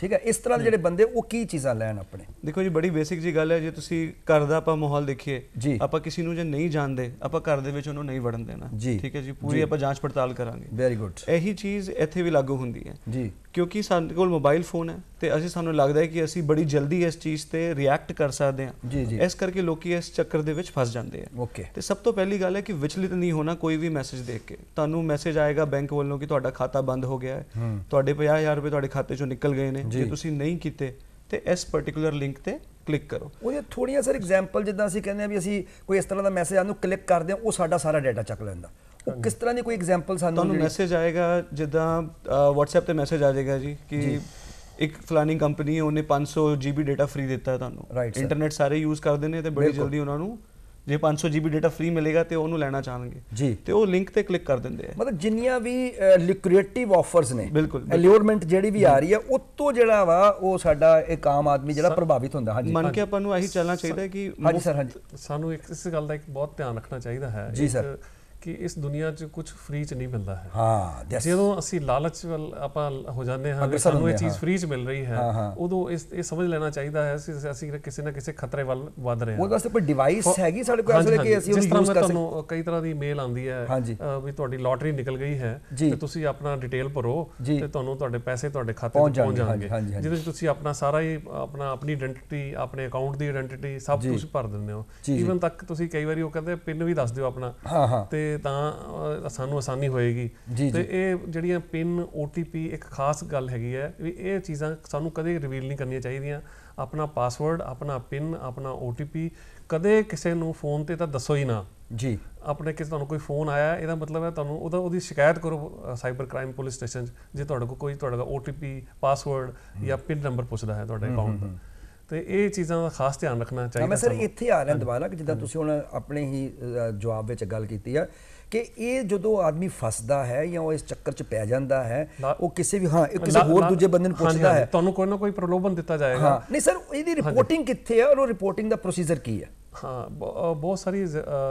ਠੀਕ ਹੈ। ਇਸ ਤਰ੍ਹਾਂ ਦੇ ਜਿਹੜੇ ਬੰਦੇ ਉਹ ਕੀ ਚੀਜ਼ਾਂ ਲੈਣ ਆਪਣੇ? ਦੇਖੋ ਜੀ, ਬੜੀ ਬੇਸਿਕ ਜੀ ਗੱਲ ਹੈ। ਜੇ ਤੁਸੀਂ ਘਰ ਦਾ ਆਪਾਂ ਮਾਹੌਲ ਦੇਖੀਏ, ਆਪਾਂ ਕਿਸੇ ਨੂੰ ਜੇ ਨਹੀਂ ਜਾਣਦੇ, ਆਪਾਂ ਘਰ ਦੇ ਵਿੱਚ ਉਹਨੂੰ ਨਹੀਂ ਵੜਨ ਦੇਣਾ, ਠੀਕ ਹੈ ਜੀ। ਪੂਰੀ ਆਪਾਂ ਜਾਂਚ ਪੜਤਾਲ ਕਰਾਂਗੇ। Very good. ਇਹੀ ਚੀਜ਼ ਇੱਥੇ ਵੀ ਲਾਗੂ ਹੁੰਦੀ ਹੈ ਜੀ, ਕਿਉਂਕਿ ਸਾਡੇ ਕੋਲ ਮੋਬਾਈਲ ਫੋਨ ਹੈ ਤੇ ਸਾਨੂੰ ਲੱਗਦਾ ਹੈ ਕਿ ਅਸੀਂ ਬੜੀ ਜਲਦੀ ਇਸ ਚੀਜ਼ ਤੇ ਰਿਐਕਟ ਕਰ ਸਕਦੇ ਹਾਂ। ਇਸ ਕਰਕੇ ਲੋਕੀ ਇਸ ਚੱਕਰ ਦੇ ਵਿੱਚ ਫਸ ਜਾਂਦੇ ਆ। ਓਕੇ। ਤੇ ਸਭ ਤੋਂ ਪਹਿਲੀ ਗੱਲ ਹੈ ਕਿ ਵਿਚਲਿਤ ਨਹੀਂ ਹੋਣਾ ਕੋਈ ਵੀ ਮੈਸੇਜ ਦੇਖ ਕੇ। ਤੁਹਾਨੂੰ ਮੈਸੇਜ ਆਏਗਾ ਬੈਂਕ ਵੱਲੋਂ ਕਿ ਤੁਹਾਡਾ ਖਾਤਾ ਬੰਦ ਹੋ ਗਿਆ ਹੈ, ਤੁਹਾਡੇ 50,000 ਰੁਪਏ ਤੁਹਾਡੇ ਖਾਤੇ ਚੋਂ ਨਿਕਲ ਗਏ ਨੇ, ਜੇ ਤੁਸੀਂ ਨਹੀਂ ਕੀਤੇ ਤੇ ਇਸ ਪਾਰਟਿਕੂਲਰ ਲਿੰਕ ਤੇ ਕਲਿੱਕ ਕਰੋ। ਉਹਦੇ ਥੋੜੀਆਂ ਸਰ ਐਗਜ਼ਾਮਪਲ, ਜਿੱਦਾਂ ਅਸੀਂ ਕਹਿੰਦੇ ਆ ਵੀ ਅਸੀਂ ਕੋਈ ਇਸ ਤਰ੍ਹਾਂ ਦਾ ਮੈਸੇਜ ਆਨੂੰ ਕਲਿੱਕ ਕਰਦੇ ਹਾਂ, ਉਹ ਸਾਡਾ ਸਾਰਾ ਡਾਟਾ ਚੱਕ ਲੈਂਦਾ, ਉਹ ਕਿਸ ਤਰ੍ਹਾਂ ਦੀ ਕੋਈ ਐਗਜ਼ਾਮਪਲ ਸਾਨੂੰ? ਤੁਹਾਨੂੰ ਮੈਸੇਜ ਆਏਗਾ, ਜਿੱਦਾਂ WhatsApp ਤੇ ਮੈਸੇਜ ਆ ਜਾਏਗਾ ਜੀ ਕਿ ਇੱਕ ਫਲਾਨੀ ਕੰਪਨੀ ਉਹਨੇ 500 GB ਡਾਟਾ ਫ੍ਰੀ ਦਿੱਤਾ ਤੁਹਾਨੂੰ। ਇੰਟਰਨੈਟ ਸਾਰੇ ਯੂਜ਼ ਕਰਦੇ ਨੇ ਤੇ ਬੜੀ ਜਲਦੀ ਉਹਨਾਂ ਨੂੰ ਜੇ 500 GB ਡਾਟਾ ਫ੍ਰੀ ਮਿਲੇਗਾ ਤੇ ਉਹਨੂੰ ਲੈਣਾ ਚਾਹਣਗੇ ਜੀ, ਤੇ ਉਹ ਲਿੰਕ ਤੇ ਕਲਿੱਕ ਕਰ ਦਿੰਦੇ ਆ। ਮਤਲਬ ਜਿੰਨੀਆਂ ਵੀ ਲਿਕੁਇਡੇਟਿਵ ਆਫਰਸ ਨੇ, ਬਿਲਕੁਲ ਅਲਿਓਰਮੈਂਟ ਜਿਹੜੀ ਵੀ ਆ ਰਹੀ ਹੈ, ਉਹ ਤੋਂ ਜਿਹੜਾ ਵਾ ਉਹ ਸਾਡਾ ਇੱਕ ਆਮ ਆਦਮੀ ਜਿਹੜਾ ਪ੍ਰਭਾਵਿਤ ਹੁੰਦਾ। ਹਾਂਜੀ, ਮੰਨ ਕੇ ਆਪਾਂ ਨੂੰ ਇਹੀ ਚੱਲਣਾ ਚਾਹੀਦਾ ਕਿ ਹਾਂਜੀ ਸਰ, ਹਾਂਜੀ ਸਾਨੂੰ ਇਸ ਗੱਲ ਦਾ ਇੱਕ ਬਹੁਤ ਧਿਆਨ ਰੱਖਣਾ ਚਾਹੀਦਾ ਹੈ ਜੀ ਸਰ ਕਿ ਇਸ ਦੁਨੀਆ 'ਚ ਕੁਝ ਫ੍ਰੀ 'ਚ ਨਹੀਂ ਮਿਲਦਾ ਹੈ। ਹਾਂ, ਜਦੋਂ ਅਸੀਂ ਲਾਲਚ ਵੱਲ ਆਪਾਂ ਹੋ ਜਾਂਦੇ ਹਾਂ ਕਿ ਸਾਨੂੰ ਇਹ ਚੀਜ਼ ਫ੍ਰੀ 'ਚ ਮਿਲ ਰਹੀ ਹੈ, ਉਦੋਂ ਇਹ ਸਮਝ ਲੈਣਾ ਚਾਹੀਦਾ ਹੈ ਅਸੀਂ ਕਿਸੇ ਨਾ ਕਿਸੇ ਖਤਰੇ ਵੱਲ ਵੱਧ ਰਹੇ ਹਾਂ। ਉਹਦੇ ਵਾਸਤੇ ਕੋਈ ਡਿਵਾਈਸ ਹੈਗੀ ਸਾਡੇ ਕੋਲ ਐਸਾ ਕਿ ਅਸੀਂ ਉਹਨੂੰ ਯੂਜ਼ ਕਰ ਸਕਦੇ? ਤੁਹਾਨੂੰ ਕਈ ਤਰ੍ਹਾਂ ਦੀ ਮੇਲ ਆਉਂਦੀ ਹੈ ਵੀ ਤੁਹਾਡੀ ਲੋਟਰੀ ਨਿਕਲ ਗਈ ਹੈ ਤੇ ਤੁਸੀਂ ਆਪਣਾ ਡਿਟੇਲ ਭਰੋ ਤੇ ਤੁਹਾਨੂੰ ਤੁਹਾਡੇ ਪੈਸੇ ਤੁਹਾਡੇ ਖਾਤੇ 'ਚ ਪਹੁੰਚ ਜਾਣਗੇ, ਜਿਹਦੇ ਵਿੱਚ ਤੁਸੀਂ ਆਪਣਾ ਸਾਰਾ ਹੀ ਆਪਣੀ ਆਇਡੈਂਟੀਟੀ, ਆਪਣੇ ਅਕਾਊਂਟ ਦੀ ਆਇਡੈਂਟੀਟੀ ਸਭ ਕੁਝ ਭਰ ਦਿੰਦੇ ਹੋ। ਈਵਨ ਤੱਕ ਤੁਸੀਂ ਕਈ ਵਾਰੀ ਉਹ ਕਹਿੰਦੇ ਪਿਨ ਵੀ ਦੱਸ ਦਿਓ ਆਪਣਾ, ਤੇ ਤਾਂ ਸਾਨੂੰ ਆਸਾਨੀ ਹੋਏਗੀ। ਤੇ ਇਹ ਜਿਹੜੀਆਂ ਪਿਨ, OTP ਇੱਕ ਖਾਸ ਗੱਲ ਹੈਗੀ ਹੈ ਵੀ ਇਹ ਚੀਜ਼ਾਂ ਸਾਨੂੰ ਕਦੇ ਰਿਵੀਲ ਨਹੀਂ ਕਰਨੀਆਂ ਚਾਹੀਦੀਆਂ। ਆਪਣਾ ਪਾਸਵਰਡ, ਆਪਣਾ ਪਿਨ, ਆਪਣਾ OTP ਕਦੇ ਕਿਸੇ ਨੂੰ ਫੋਨ ਤੇ ਤਾਂ ਦੱਸੋ ਹੀ ਨਾ ਜੀ। ਆਪਣੇ ਕਿਸੇ ਤੁਹਾਨੂੰ ਕੋਈ ਫੋਨ ਆਇਆ, ਇਹਦਾ ਮਤਲਬ ਹੈ ਤੁਹਾਨੂੰ ਉਹਦੀ ਸ਼ਿਕਾਇਤ ਕਰੋ ਸਾਈਬਰ ਕ੍ਰਾਈਮ ਪੁਲਿਸ ਸਟੇਸ਼ਨ 'ਚ ਜੇ ਤੁਹਾਡੇ ਕੋਲ ਕੋਈ ਤੁਹਾਡਾ OTP, ਪਾਸਵਰਡ ਜਾਂ ਪਿਨ ਨੰਬਰ ਪੁੱਛਦਾ ਹੈ ਤੁਹਾਡੇ ਅਕਾਊਂਟ ਦਾ। ਤੇ ਇਹ ਚੀਜ਼ਾਂ ਦਾ ਖਾਸ ਧਿਆਨ ਰੱਖਣਾ ਚਾਹੀਦਾ। ਮੈਂ ਸਰ ਇੱਥੇ ਆ ਰਿਹਾ ਦੁਬਾਰਾ ਕਿ ਜਿੱਦਾਂ ਤੁਸੀਂ ਹੁਣ ਆਪਣੇ ਹੀ ਜਵਾਬ ਵਿੱਚ ਗੱਲ ਕੀਤੀ ਆ ਕਿ ਇਹ ਜਦੋਂ ਆਦਮੀ ਫਸਦਾ ਹੈ ਜਾਂ ਉਹ ਇਸ ਚੱਕਰ 'ਚ ਪੈ ਜਾਂਦਾ ਹੈ, ਉਹ ਕਿਸੇ ਵੀ ਕਿਸੇ ਹੋਰ ਦੂਜੇ ਬੰਦੇ ਨੂੰ ਪੁੱਛਦਾ ਹੈ, ਤੁਹਾਨੂੰ ਕੋਈ ਨਾ ਕੋਈ ਪ੍ਰਲੋਭਨ ਦਿੱਤਾ ਜਾਏਗਾ। ਨਹੀਂ ਸਰ, ਇਹਦੀ ਰਿਪੋਰਟਿੰਗ ਕਿੱਥੇ ਹੈ ਔਰ ਉਹ ਰਿਪੋਰਟਿੰਗ ਦਾ ਪ੍ਰੋਸੀਜਰ ਕੀ ਹੈ? ਹਾਂ, ਬਹੁਤ ਸਾਰੀ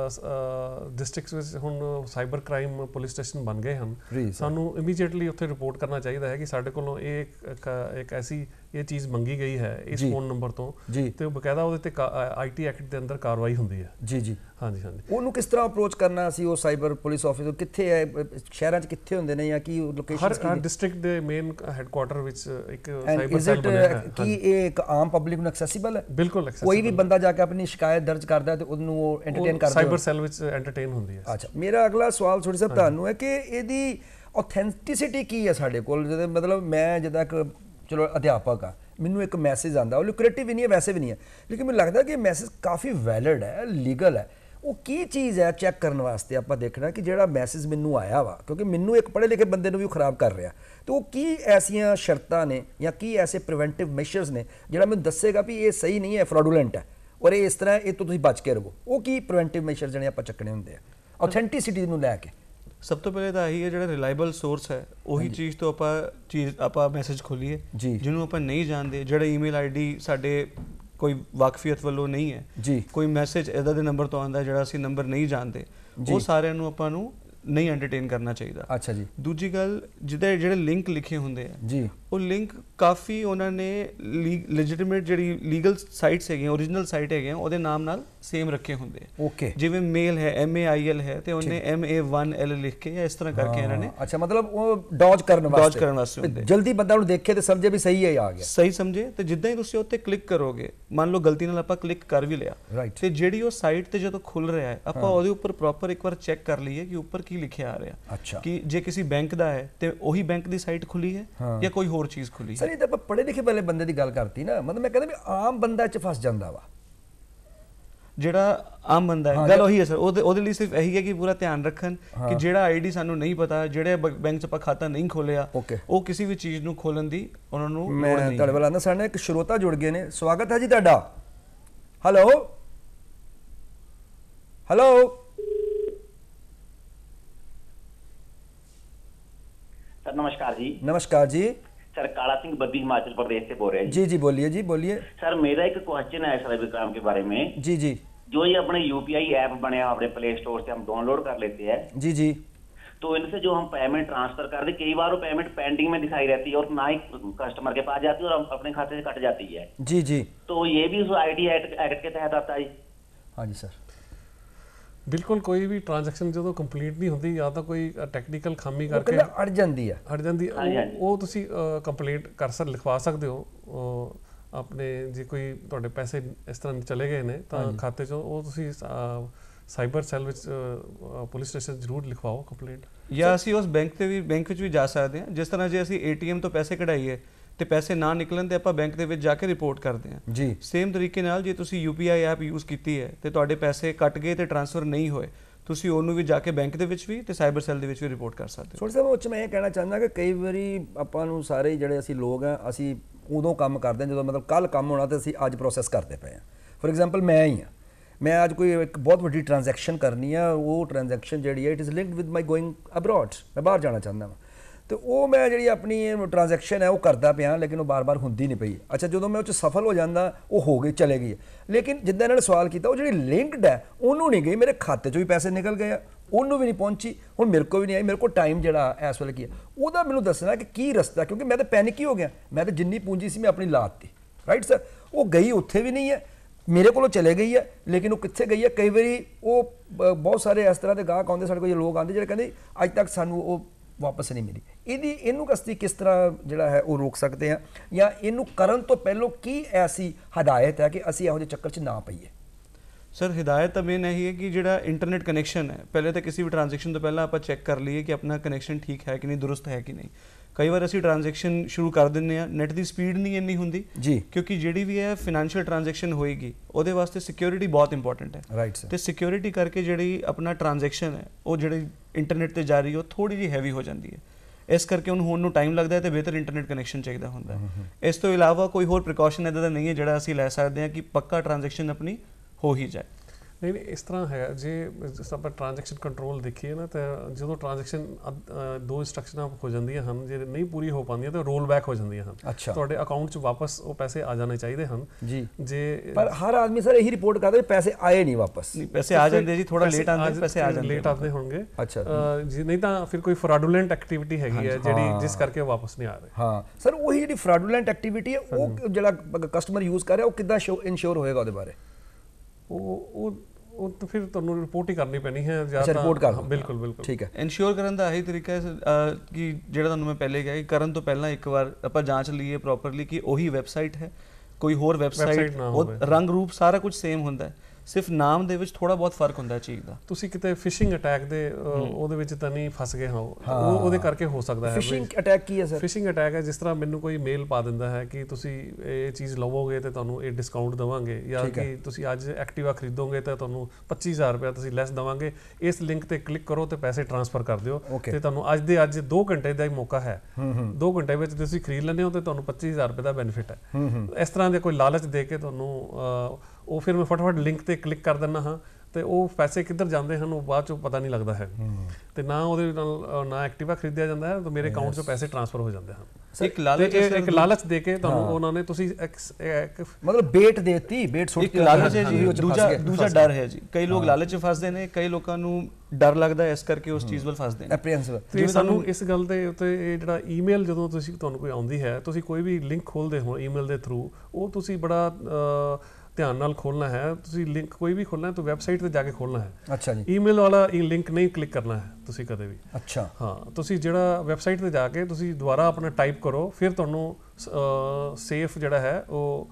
ਡਿਸਟ੍ਰਿਕਟਸ ਵਿੱਚ ਹੁਣ ਸਾਈਬਰ ਕ੍ਰਾਈਮ ਪੁਲਿਸ ਸਟੇਸ਼ਨ ਬਣ ਗਏ ਹਨ। ਸਾਨੂੰ ਇਮੀਡੀਏਟਲੀ ਉੱਥੇ ਰਿਪੋਰਟ ਕਰਨਾ ਚਾਹੀਦਾ ਹੈ ਕਿ ਸਾਡੇ ਕੋਲੋਂ ਇੱਕ ਐਸੀ ਇਹ ਚੀਜ਼ ਮੰਗੀ ਗਈ ਹੈ ਇਸ ਫੋਨ ਨੰਬਰ ਤੋਂ, ਤੇ ਉਹ ਬਕਾਇਦਾ ਉਹਦੇ ਤੇ IT ਐਕਟ ਦੇ ਅੰਦਰ ਕਾਰਵਾਈ ਹੁੰਦੀ ਹੈ। ਜੀ ਜੀ, ਹਾਂਜੀ ਹਾਂਜੀ। ਉਹਨੂੰ ਕਿਸ ਤਰ੍ਹਾਂ ਅਪਰੋਚ ਕਰਨਾ ਸੀ? ਉਹ ਸਾਈਬਰ ਪੁਲਿਸ ਆਫਿਸਰ ਕਿੱਥੇ ਹੈ, ਸ਼ਹਿਰਾਂ 'ਚ ਕਿੱਥੇ ਹੁੰਦੇ ਨੇ ਜਾਂ ਕੀ ਲੋਕੇਸ਼ਨਸ? ਹਰ ਡਿਸਟ੍ਰਿਕਟ ਦੇ ਮੇਨ ਹੈੱਡਕੁਆਰਟਰ ਵਿੱਚ ਇੱਕ ਸਾਈਬਰ ਸੈੱਲ ਬਣਿਆ ਹੈ। ਕੀ ਇਹ ਇੱਕ ਆਮ ਪਬਲਿਕ ਨੂੰ ਐਕਸੈਸਿਬਲ ਹੈ? ਬਿਲਕੁਲ ਐਕਸੈਸਿਬਲ। ਕੋਈ ਵੀ ਬੰਦਾ ਜਾ ਕੇ ਆਪਣੀ ਸ਼ਿਕਾਇਤ ਦਰਜ ਕਰਦਾ ਤੇ ਉਹਨੂੰ ਉਹ ਐਂਟਰਟੇਨ ਕਰਦਾ ਸਾਈਬਰ ਸੈੱਲ ਵਿੱਚ ਐਂਟਰਟੇਨ ਹੁੰਦੀ ਹੈ। ਅੱਛਾ, ਮੇਰਾ ਅਗਲਾ ਸਵਾਲ ਥੋੜੀ ਸਾਹਿਬ ਤੁਹਾਨੂੰ ਹੈ ਕਿ ਇਹਦੀ ਆਥੈਂਟਿਸਿਟੀ ਕੀ ਹੈ ਸਾਡੇ ਕੋਲ? ਮਤਲਬ ਮੈਂ ਜਿੱਦਾਂ ਇੱਕ ਚਲੋ ਅਧਿਆਪਕ ਆ, ਮੈਨੂੰ ਇੱਕ ਮੈਸੇਜ ਆਉਂਦਾ, ਉਹ ਲਿਕੁਇਡੇਟਿਵ ਵੀ ਨਹੀਂ ਹੈ, ਵੈਸੇ ਵੀ ਨਹੀਂ ਹੈ, ਲੇਕਿਨ ਮੈਨੂੰ ਲੱਗਦਾ ਕਿ ਮੈਸੇਜ ਕਾਫੀ ਵੈਲਿਡ ਹੈ, ਲੀਗਲ ਹੈ। ਉਹ ਕੀ ਚੀਜ਼ ਹੈ ਚੈੱਕ ਕਰਨ ਵਾਸਤੇ ਆਪਾਂ ਦੇਖਣਾ ਕਿ ਜਿਹੜਾ ਮੈਸੇਜ ਮੈਨੂੰ ਆਇਆ ਵਾ, ਕਿਉਂਕਿ ਮੈਨੂੰ ਇੱਕ ਪੜ੍ਹੇ ਲਿਖੇ ਬੰਦੇ ਨੂੰ ਵੀ ਖਰਾਬ ਕਰ ਰਿਹਾ, ਤੇ ਉਹ ਕੀ ਐਸੀਆਂ ਸ਼ਰਤਾਂ ਨੇ ਜਾਂ ਕੀ ਐਸੇ ਪ੍ਰੀਵੈਂਟਿਵ ਮੈਸ਼ਰਸ ਨੇ ਜਿਹੜਾ ਮੈਨੂੰ ਦੱਸੇਗਾ ਵੀ ਇਹ ਸਹੀ ਨਹੀਂ ਹੈ, ਫਰਾਡੂਲੈਂਟ ਹੈ ਔਰ ਇਹ ਇਸ ਤਰ੍ਹਾਂ, ਇਹ ਤੋਂ ਤੁਸੀਂ ਬਚ ਕੇ ਰਹੋ? ਉਹ ਕੀ ਪ੍ਰੀਵੈਂਟਿਵ ਮੈਸ਼ਰ ਜਿਹੜੇ ਆਪਾਂ ਚੱਕਣੇ ਹੁੰਦੇ ਆ ਆਥੈਂਟਿਸਿਟੀ ਨੂੰ ਲੈ ਕੇ? ਸਭ ਤੋਂ ਪਹਿਲੇ ਤਾਂ ਇਹੀ ਹੈ ਜਿਹੜਾ ਰਿਲਾਇਬਲ ਸੋਰਸ ਹੈ ਉਹੀ ਚੀਜ਼ ਤੋਂ ਆਪਾਂ ਮੈਸੇਜ ਖੋਲੀਏ। ਜਿਹਨੂੰ ਆਪਾਂ ਨਹੀਂ ਜਾਣਦੇ, ਜਿਹੜਾ ਈਮੇਲ ID ਸਾਡੇ ਕੋਈ ਵਾਕਫੀਅਤ ਵੱਲੋਂ ਨਹੀਂ ਹੈ, ਕੋਈ ਮੈਸੇਜ ਇੱਦਾਂ ਦੇ ਨੰਬਰ ਤੋਂ ਆਉਂਦਾ ਜਿਹੜਾ ਅਸੀਂ ਨੰਬਰ ਨਹੀਂ ਜਾਣਦੇ, ਉਹ ਸਾਰਿਆਂ ਨੂੰ ਆਪਾਂ ਨੂੰ ਨਹੀਂ ਐਂਟਰਟੇਨ ਕਰਨਾ ਚਾਹੀਦਾ। ਅੱਛਾ ਜੀ। ਦੂਜੀ ਗੱਲ, ਜਿਹੜੇ ਲਿੰਕ ਲਿਖੇ ਹੁੰਦੇ ਆ ਜੀ, ਉਹ ਲਿੰਕ ਕਾਫੀ ਉਹਨਾਂ ਨੇ ਲੈਜਿਟਿਮੇਟ ਜਿਹੜੀ ਲੀਗਲ ਸਾਈਟਸ ਹੈਗੀਆਂ, ਓਰੀਜਨਲ ਸਾਈਟ ਹੈਗੀਆਂ, ਉਹਦੇ ਨਾਮ ਨਾਲ ਸੇਮ ਰੱਖੇ ਹੁੰਦੇ ਆ। ਓਕੇ। ਜਿਵੇਂ ਮੇਲ ਹੈ MAIL ਹੈ ਤੇ ਉਹਨੇ MA1L ਲਿਖ ਕੇ ਜਾਂ ਇਸ ਤਰ੍ਹਾਂ ਕਰਕੇ ਇਹਨਾਂ ਨੇ, ਅੱਛਾ, ਮਤਲਬ ਉਹ ਡੌਜ ਕਰਨ ਵਾਸਤੇ ਜਲਦੀ ਬੰਦਾ ਨੂੰ ਦੇਖੇ ਤੇ ਸਮਝੇ ਵੀ ਸਹੀ ਹੈ, ਆ ਗਿਆ, ਸਹੀ ਸਮਝੇ। ਤੇ ਜਿੱਦਾਂ ਹੀ ਤੁਸੀਂ ਉੱਤੇ ਕਲਿੱਕ ਕਰੋਗੇ, ਮੰਨ ਲਓ ਗਲਤੀ ਨਾਲ ਆਪਾਂ ਕਲਿੱਕ ਕਰ ਵੀ ਲਿਆ, ਤੇ ਜਿਹੜੀ ਉਹ ਸਾਈਟ ਤੇ ਜਦੋਂ ਖੁੱਲ ਰਿਹਾ ਹੈ, ਆਪਾਂ ਉਹਦੇ ਉੱਪਰ ਪ੍ਰੋਪਰ ਇੱਕ ਵਾਰ ਚੈੱਕ ਕਰ ਲਈਏ ਕਿ ਉੱਪਰ ਕੀ ਲਿਖਿਆ ਆ ਰਿਹਾ। ਅੱਛਾ। ਕਿ ਜੇ ਕਿਸੇ ਬੈਂਕ ਦਾ ਹੈ ਤੇ ਉਹੀ ਬੈਂਕ ਦੀ ਸਾਈਟ ਖੁੱਲੀ ਹੈ ਜਾਂ ਕੋਈ ਹੋਰ ਚੀਜ਼ ਖੁੱਲੀ ਹੈ। ਸਰ, ਇਹ ਤਾਂ ਆਪਾਂ ਪੜ੍ਹੇ ਲਿਖੇ ਵਾਲੇ ਬੰਦੇ ਦੀ ਗੱਲ ਕਰਤੀ ਨਾ, ਮਤਲਬ ਮੈਂ ਕਹਿੰਦਾ ਵੀ ਆਮ ਬੰਦਾ ਚ ਫਸ ਜਾਂਦਾ ਵਾ। ਜਿਹੜਾ ਆਮ ਬੰਦਾ ਹੈ, ਗੱਲ ਉਹੀ ਹੈ ਸਰ, ਉਹਦੇ ਲਈ ਸਿਰਫ ਇਹੀ ਹੈ ਕਿ ਪੂਰਾ ਧਿਆਨ ਰੱਖਣ ਕਿ ਜਿਹੜਾ ID ਸਾਨੂੰ ਨਹੀਂ ਪਤਾ, ਜਿਹੜੇ ਬੈਂਕ 'ਚ ਆਪਾਂ ਖਾਤਾ ਨਹੀਂ ਖੋਲਿਆ, ਉਹ ਕਿਸੇ ਵੀ ਚੀਜ਼ ਨੂੰ ਖੋਲਣ ਦੀ ਉਹਨਾਂ ਨੂੰ ਲੋੜ ਨਹੀਂ। ਮੈਂ ਤੁਹਾਡੇ ਵੱਲ ਆਉਂਦਾ, ਸਾਡੇ ਨਾਲ ਇੱਕ ਸ਼ਰੋਤਾ ਜੁੜ ਗਏ ਨੇ, ਸਵਾਗਤ ਹੈ ਜੀ ਤੁਹਾਡਾ। ਹੈਲੋ ਹੈਲੋ सर नमस्कार जी। नमस्कार जी। सर काला सिंह बद्दी हिमाचल प्रदेश से बोल रहे हैं जी। जी बोलिए जी, बोलिए सर। मेरा एक क्वेश्चन है साइबर क्राइम के बारे में। जी जी। जो ये अपने UPI ऐप बने अपने प्ले स्टोर से हम डाउनलोड कर लेते हैं जी जी, तो इनसे जो हम पेमेंट ट्रांसफर कर दें, कई बार वो पेमेंट पेंडिंग में दिखाई रहती है और ना ही कस्टमर के पास जाती है और अपने खाते से कट जाती है। जी जी, तो ये भी उस आईटी एक्ट के तहत आता है। हाँ जी सर, बिल्कुल। कोई भी ट्रांजैक्शन जो कंप्लीट नहीं होती, या तो कोई टैक्नीकल खामी करके अड़ जाती है, ਉਹ ਤੁਸੀਂ ਕੰਪਲੇਂਟ ਲਿਖਵਾ ਸਕਦੇ ਹੋ ਆਪਣੇ। ਜੇ ਕੋਈ ਤੁਹਾਡੇ ਪੈਸੇ ਇਸ ਤਰ੍ਹਾਂ ਚਲੇ ਗਏ ਨੇ ਤਾਂ ਖਾਤੇ 'ਚੋਂ, ਉਹ ਤੁਸੀਂ ਸਾਈਬਰ ਸੈੱਲ ਵਿੱਚ ਪੁਲਿਸ ਸਟੇਸ਼ਨ ਜ਼ਰੂਰ ਲਿਖਵਾਓ ਕੰਪਲੇਂਟ। ਜਾਂ ਅਸੀਂ ਉਸ ਬੈਂਕ ਵਿੱਚ ਵੀ ਜਾ ਸਕਦੇ ਹਾਂ। ਜਿਸ ਤਰ੍ਹਾਂ ਜੇ ਅਸੀਂ ATM ਤੋਂ ਪੈਸੇ ਕਢਾਈਏ ਤੇ ਪੈਸੇ ਨਾ ਨਿਕਲਣ ਤੇ ਆਪਾਂ ਬੈਂਕ ਦੇ ਵਿੱਚ ਜਾ ਕੇ ਰਿਪੋਰਟ ਕਰਦੇ ਹਾਂ ਜੀ। ਸੇਮ ਤਰੀਕੇ ਨਾਲ ਜੇ ਤੁਸੀਂ UPI ਐਪ ਯੂਜ਼ ਕੀਤੀ ਹੈ ਤੇ ਤੁਹਾਡੇ ਪੈਸੇ ਕੱਟ ਗਏ ਤੇ ਟ੍ਰਾਂਸਫਰ ਨਹੀਂ ਹੋਏ, ਤੁਸੀਂ ਉਹਨੂੰ ਵੀ ਜਾ ਕੇ ਬੈਂਕ ਦੇ ਵਿੱਚ ਵੀ ਤੇ ਸਾਈਬਰ ਸੈੱਲ ਦੇ ਵਿੱਚ ਵੀ ਰਿਪੋਰਟ ਕਰ ਸਕਦੇ ਹੋ। ਥੋੜਾ ਜਿਹਾ ਉੱਚ ਮੈਂ ਇਹ ਕਹਿਣਾ ਚਾਹੁੰਦਾ ਕਿ ਕਈ ਵਾਰੀ ਆਪਾਂ ਨੂੰ ਸਾਰੇ ਜਿਹੜੇ ਅਸੀਂ ਲੋਕ ਆ, ਅਸੀਂ ਉਦੋਂ ਕੰਮ ਕਰਦੇ ਹਾਂ ਜਦੋਂ ਮਤਲਬ ਕੱਲ ਕੰਮ ਹੋਣਾ ਤੇ ਅਸੀਂ ਅੱਜ ਪ੍ਰੋਸੈਸ ਕਰਦੇ ਪਏ ਹਾਂ। ਫੋਰ ਐਗਜ਼ਾਮਪਲ ਮੈਂ ਹੀ ਹਾਂ, ਮੈਂ ਅੱਜ ਕੋਈ ਇੱਕ ਬਹੁਤ ਵੱਡੀ ਟ੍ਰਾਂਜੈਕਸ਼ਨ ਕਰਨੀ ਆ, ਉਹ ਟ੍ਰਾਂਜੈਕਸ਼ਨ ਜਿਹੜੀ ਹੈ it is linked with my going abroad, ਮੈਂ ਬਾਹਰ ਜਾਣਾ ਚਾਹੁੰਦਾ ਹਾਂ ਤੇ ਉਹ ਮੈਂ ਜਿਹੜੀ ਆਪਣੀ ਟ੍ਰਾਂਜੈਕਸ਼ਨ ਹੈ ਉਹ ਕਰਦਾ ਪਿਆ, ਲੇਕਿਨ ਉਹ ਬਾਰ-ਬਾਰ ਹੁੰਦੀ ਨਹੀਂ ਪਈ। ਅੱਛਾ, ਜਦੋਂ ਮੈਂ ਉਹ 'ਚ ਸਫਲ ਹੋ ਜਾਂਦਾ, ਉਹ ਹੋ ਗਈ, ਚਲੇ ਗਈ। ਲੇਕਿਨ ਜਿੱਦਾਂ ਇਹਨਾਂ ਨੇ ਸਵਾਲ ਕੀਤਾ, ਉਹ ਜਿਹੜੀ ਲਿੰਕਡ ਹੈ ਉਹਨੂੰ ਨਹੀਂ ਗਈ, ਮੇਰੇ ਖਾਤੇ 'ਚੋਂ ਵੀ ਪੈਸੇ ਨਿਕਲ ਗਏ ਆ, ਉਹਨੂੰ ਵੀ ਨਹੀਂ ਪਹੁੰਚੀ, ਹੁਣ ਮੇਰੇ ਕੋਲ ਵੀ ਨਹੀਂ ਆਈ। ਮੇਰੇ ਕੋਲ ਟਾਈਮ ਜਿਹੜਾ ਇਸ ਵੇਲੇ ਕੀ ਹੈ ਉਹਦਾ ਮੈਨੂੰ ਦੱਸਣਾ ਕਿ ਕੀ ਰਸਤਾ, ਕਿਉਂਕਿ ਮੈਂ ਤਾਂ ਪੈਨਿਕ ਹੀ ਹੋ ਗਿਆ। ਮੈਂ ਤਾਂ ਜਿੰਨੀ ਪੂੰਜੀ ਸੀ ਮੈਂ ਆਪਣੀ ਲਾਤੀ, ਰਾਈਟ ਸਰ। ਉਹ ਗਈ ਉੱਥੇ ਵੀ ਨਹੀਂ ਹੈ, ਮੇਰੇ ਕੋਲੋਂ ਚਲੇ ਗਈ ਹੈ, ਲੇਕਿਨ ਉਹ ਕਿੱਥੇ ਗਈ ਹੈ? ਕਈ ਵਾਰੀ ਉਹ ਬਹੁਤ ਸਾਰੇ ਇਸ ਤਰ੍ਹਾਂ ਦੇ ਗਾਹਕ ਆਉਂਦੇ ਸਾਡੇ ਕੋਲ, ਲੋਕ ਆਉਂਦੇ ਜਿਹੜੇ ਕਹਿੰਦੇ ਅੱਜ ਤੱਕ ਸਾਨੂੰ ਉਹ ਵਾਪਸ ਨਹੀਂ ਮਿਲੀ। ਇਹਨੂੰ ਅਸੀਂ ਕਿਸ ਤਰ੍ਹਾਂ ਜਿਹੜਾ ਹੈ ਉਹ ਰੋਕ ਸਕਦੇ ਹਾਂ, ਜਾਂ ਇਹਨੂੰ ਕਰਨ ਤੋਂ ਪਹਿਲਾਂ ਕੀ ਐਸੀ ਹਦਾਇਤ ਹੈ ਕਿ ਅਸੀਂ ਇਹੋ ਜਿਹੇ ਚੱਕਰ 'ਚ ਨਾ ਪਈਏ? ਸਰ, ਹਿਦਾਇਤ ਤਾਂ ਮੇਨ ਇਹੀ ਹੈ ਕਿ ਜਿਹੜਾ ਇੰਟਰਨੈਟ ਕਨੈਕਸ਼ਨ ਹੈ, ਪਹਿਲੇ ਤਾਂ ਕਿਸੇ ਵੀ ਟ੍ਰਾਂਜੈਕਸ਼ਨ ਤੋਂ ਪਹਿਲਾਂ ਆਪਾਂ ਚੈੱਕ ਕਰ ਲਈਏ ਕਿ ਆਪਣਾ ਕਨੈਕਸ਼ਨ ਠੀਕ ਹੈ ਕਿ ਨਹੀਂ, ਦੁਰਸਤ ਹੈ ਕਿ ਨਹੀਂ। ਕਈ ਵਾਰ ਅਸੀਂ ਟ੍ਰਾਂਜੈਕਸ਼ਨ ਸ਼ੁਰੂ ਕਰ ਦਿੰਦੇ ਹਾਂ, ਨੈਟ ਦੀ ਸਪੀਡ ਨਹੀਂ ਇੰਨੀ ਹੁੰਦੀ ਜੀ, ਕਿਉਂਕਿ ਜਿਹੜੀ ਵੀ ਹੈ ਫਿਨੈਂਸ਼ੀਅਲ ਟ੍ਰਾਂਜੈਕਸ਼ਨ ਹੋਏਗੀ ਉਹਦੇ ਵਾਸਤੇ ਸਿਕਿਉਰਿਟੀ ਬਹੁਤ ਇੰਪੋਰਟੈਂਟ ਹੈ। Right sir. ਤੇ ਸਿਕਿਉਰਿਟੀ ਕਰਕੇ ਜਿਹੜੀ ਆਪਣਾ ਟ੍ਰਾਂਜੈਕਸ਼ਨ ਹੈ ਉਹ ਜਿਹੜੀ ਇੰਟਰਨੈਟ ਤੇ ਜਾ ਰਹੀ ਉਹ ਥੋੜੀ ਜਿਹੀ ਹੈਵੀ ਹੋ ਜਾਂਦੀ ਹੈ। ਇਸ ਕਰਕੇ ਉਹਨੂੰ ਹੋਣ ਨੂੰ ਟਾਈਮ ਲੱਗਦਾ ਹੈ ਤੇ ਬਿਹਤਰ ਇੰਟਰਨੈਟ ਕਨੈਕਸ਼ਨ ਚਾਹੀਦਾ ਹੁੰਦਾ ਹੈ। ਇਸ ਤੋਂ ਇਲਾਵਾ ਕੋਈ ਹੋਰ ਪ੍ਰੀਕਾਸ਼ਨ ਇੱਦਾਂ ਦਾ ਨਹੀਂ ਹੈ ਜਿਹੜਾ ਅਸੀਂ ਲੈ ਸਕਦੇ ਹਾਂ ਕਿ ਪੱਕਾ ਟ੍ਰਾਂਜੈਕਸ਼ਨ ਆਪਣੀ ਹੋ ਹੀ ਜਾਏ। ਨਹੀਂ, ਇਸ ਤਰ੍ਹਾਂ ਹੈ, ਜੇ ਜਿਸ ਆਪਾਂ ਟ੍ਰਾਂਜੈਕਸ਼ਨ ਕੰਟਰੋਲ ਦੇਖੀਏ ਨਾ, ਤਾਂ ਜਦੋਂ ਟ੍ਰਾਂਜੈਕਸ਼ਨ 2 ਇੰਸਟਰਕਸ਼ਨਾਂ ਹੋ ਜਾਂਦੀਆਂ ਹਨ, ਜੇ ਨਹੀਂ ਪੂਰੀ ਹੋ ਪਾਉਂਦੀਆਂ ਤਾਂ ਰੋਲ ਬੈਕ ਹੋ ਜਾਂਦੀਆਂ ਹਨ। ਅੱਛਾ, ਤੁਹਾਡੇ ਅਕਾਊਂਟ 'ਚ ਵਾਪਸ ਉਹ ਪੈਸੇ ਆ ਜਾਣੇ ਚਾਹੀਦੇ ਹਨ ਜੀ। ਜੇ ਪਰ ਹਰ ਆਦਮੀ ਸਰ ਇਹੀ ਰਿਪੋਰਟ ਕਰਦਾ ਵੀ ਪੈਸੇ ਆਏ ਨਹੀਂ ਵਾਪਸ। ਨਹੀਂ, ਪੈਸੇ ਆ ਜਾਂਦੇ ਜੀ, ਥੋੜਾ ਲੇਟ ਆਉਂਦੇ, ਪੈਸੇ ਆ ਜਾਂਦੇ, ਲੇਟ ਆਉਂਦੇ ਹੋਣਗੇ। ਅੱਛਾ ਜੀ, ਨਹੀਂ ਤਾਂ ਫਿਰ ਕੋਈ ਫਰਾਡੂਲੈਂਟ ਐਕਟੀਵਿਟੀ ਹੈਗੀ ਹੈ ਜਿਹੜੀ ਜਿਸ ਕਰਕੇ ਵਾਪਸ ਨਹੀਂ ਆ ਰਹੇ। ਹਾਂ ਸਰ, ਉਹੀ ਜਿਹੜੀ ਫਰਾਡੂਲੈਂਟ ਐਕਟੀਵਿਟੀ ਹੈ ਉਹ ਜਿਹੜਾ ਕਸਟਮਰ ਯੂਜ਼ ਕਰ ਰਿਹਾ ਉਹ ਕਿੱਦਾਂ ਇੰਸ਼ੋਰ ਹੋਏਗਾ ਉਹਦੇ ਬਾਰੇ? ਉਹ ਤਾਂ ਫਿਰ ਤੁਹਾਨੂੰ ਰਿਪੋਰਟ ਹੀ ਕਰਨੀ ਪੈਣੀ ਹੈ ਜਾਂ ਤਾਂ ਰਿਪੋਰਟ ਕਰ। ਬਿਲਕੁਲ ਬਿਲਕੁਲ, ਠੀਕ ਹੈ। ਇਨਸ਼ੋਰ ਕਰਨ ਦਾ ਇਹੀ ਤਰੀਕਾ ਹੈ ਕਿ ਜਿਹੜਾ ਤੁਹਾਨੂੰ ਮੈਂ ਪਹਿਲੇ ਕਿਹਾ ਕਿ ਕਰਨ ਤੋਂ ਪਹਿਲਾਂ ਇੱਕ ਵਾਰ ਆਪਾਂ ਜਾਂਚ ਲਈਏ ਪ੍ਰੋਪਰਲੀ ਕਿ ਉਹੀ ਵੈਬਸਾਈਟ ਹੈ, ਕੋਈ ਹੋਰ ਵੈਬਸਾਈਟ, ਉਹ ਰੰਗ ਰੂਪ ਸਾਰਾ ਕੁਝ ਸੇਮ ਹੁੰਦਾ ਹੈ, ਸਿਰਫ ਨਾਮ ਦੇ ਵਿੱਚ ਥੋੜਾ ਬਹੁਤ ਫਰਕ ਹੁੰਦਾ ਹੈ ਚੀਜ਼ ਦਾ। ਤੁਸੀਂ ਕਿਤੇ ਫਿਸ਼ਿੰਗ ਅਟੈਕ ਦੇ ਉਹਦੇ ਵਿੱਚ ਤਾਂ ਨਹੀਂ ਫਸ ਗਏ ਹੋ? ਉਹਦੇ ਕਰਕੇ ਹੋ ਸਕਦਾ ਹੈ। ਫਿਸ਼ਿੰਗ ਅਟੈਕ ਕੀ ਹੈ ਸਰ? ਫਿਸ਼ਿੰਗ ਅਟੈਕ ਹੈ ਜਿਸ ਤਰ੍ਹਾਂ ਮੈਨੂੰ ਕੋਈ ਮੇਲ ਪਾ ਦਿੰਦਾ ਹੈ ਕਿ ਤੁਸੀਂ ਇਹ ਚੀਜ਼ ਲਵੋਗੇ ਤੇ ਤੁਹਾਨੂੰ ਇਹ ਡਿਸਕਾਊਂਟ ਦੇਵਾਂਗੇ, ਜਾਂ ਕਿ ਤੁਸੀਂ ਅੱਜ ਐਕਟਿਵਾ ਖਰੀਦੋਗੇ ਤਾਂ ਤੁਹਾਨੂੰ 25,000 ਰੁਪਏ ਤੁਸੀਂ ਲੈਸ ਦੇਵਾਂਗੇ, ਇਸ ਲਿੰਕ ਤੇ ਕਲਿੱਕ ਕਰੋ ਤੇ ਪੈਸੇ ਟ੍ਰਾਂਸਫਰ ਕਰ ਦਿਓ ਤੇ ਤੁਹਾਨੂੰ ਅੱਜ 2 ਘੰਟੇ ਦਾ ਹੀ ਮੌਕਾ ਹੈ। 2 ਘੰਟੇ ਵਿੱਚ ਤੁਸੀਂ ਖਰੀਦ ਲੈਂਦੇ ਹੋ ਤੇ ਤੁਹਾਨੂੰ 25,000 ਰੁਪਏ ਦਾ ਬੈਨੀਫਿਟ ਹੈ। ਇਸ ਤਰ੍ਹਾਂ ਦੇ ਕੋਈ ਲਾਲਚ ਦੇ ਕੇ ਤੁਹਾਨੂੰ ਉਹ ਫਿਰ ਮੈਂ ਫਟਾਫਟ ਲਿੰਕ ਤੇ ਕਲਿੱਕ ਕਰ ਦਿੰਦਾ ਹਾਂ ਤੇ ਉਹ ਪੈਸੇ ਕਿੱਧਰ ਜਾਂਦੇ ਹਨ ਉਹ ਬਾਅਦ ਚੋਂ ਪਤਾ ਨਹੀਂ ਲੱਗਦਾ ਹੈ, ਤੇ ਨਾ ਉਹਦੇ ਨਾਲ ਨਾ ਐਕਟਿਵਾ ਖਰੀਦਿਆ ਜਾਂਦਾ ਹੈ ਤੇ ਮੇਰੇ ਅਕਾਊਂਟ 'ਚੋਂ ਪੈਸੇ ਟ੍ਰਾਂਸਫਰ ਹੋ ਜਾਂਦੇ ਹਨ। ਇੱਕ ਲਾਲਚ ਦੇ ਕੇ ਤੁਹਾਨੂੰ ਉਹਨਾਂ ਨੇ ਤੁਸੀਂ ਮਤਲਬ ਬੇਟ ਦੇਤੀ, ਬੇਟ ਸੁੱਟ ਕੇ ਲਾਲਚ ਹੈ ਜੀ। ਦੂਜਾ ਡਰ ਹੈ ਜੀ, ਕਈ ਲੋਕ ਲਾਲਚ 'ਚ ਫਸਦੇ ਨੇ, ਕਈ ਲੋਕਾਂ ਨੂੰ ਡਰ ਲੱਗਦਾ ਇਸ ਕਰਕੇ ਉਸ ਚੀਜ਼ ਵੱਲ ਫਸਦੇ ਨੇ। ਤੇ ਸਾਨੂੰ ਇਸ ਗੱਲ ਦੇ ਉੱਤੇ ਇਹ ਜਿਹੜਾ ਈਮੇਲ ਜਦੋਂ ਤੁਹਾਨੂੰ ਕੋਈ ਆਉਂਦੀ ਹੈ, ਤੁਸੀਂ ਕੋਈ ਵੀ ਲਿੰਕ ਖੋਲਦੇ ਹੋ ਈਮੇਲ ਦੇ ਥਰੂ, ਉਹ ਤੁਸੀਂ ਬੜਾ ਧਿਆਨ ਨਾਲ ਖੋਲਣਾ ਹੈ। ਤੁਸੀਂ ਲਿੰਕ ਕੋਈ ਵੀ ਖੋਲਣਾ ਹੈ ਤਾਂ ਵੈਬਸਾਈਟ ਤੇ ਜਾ ਕੇ ਖੋਲਣਾ ਹੈ। ਅੱਛਾ ਜੀ। ਈਮੇਲ ਵਾਲਾ ਲਿੰਕ ਨਹੀਂ ਕਲਿੱਕ ਕਰਨਾ ਹੈ ਤੁਸੀਂ ਕਦੇ ਵੀ। ਅੱਛਾ, ਹਾਂ, ਤੁਸੀਂ ਜਿਹੜਾ ਵੈਬਸਾਈਟ ਤੇ ਜਾ ਕੇ ਤੁਸੀਂ ਦੁਬਾਰਾ ਆਪਣਾ ਟਾਈਪ ਕਰੋ, ਫਿਰ ਤੁਹਾਨੂੰ ਸੇਫ ਜਿਹੜਾ ਹੈ ਉਹ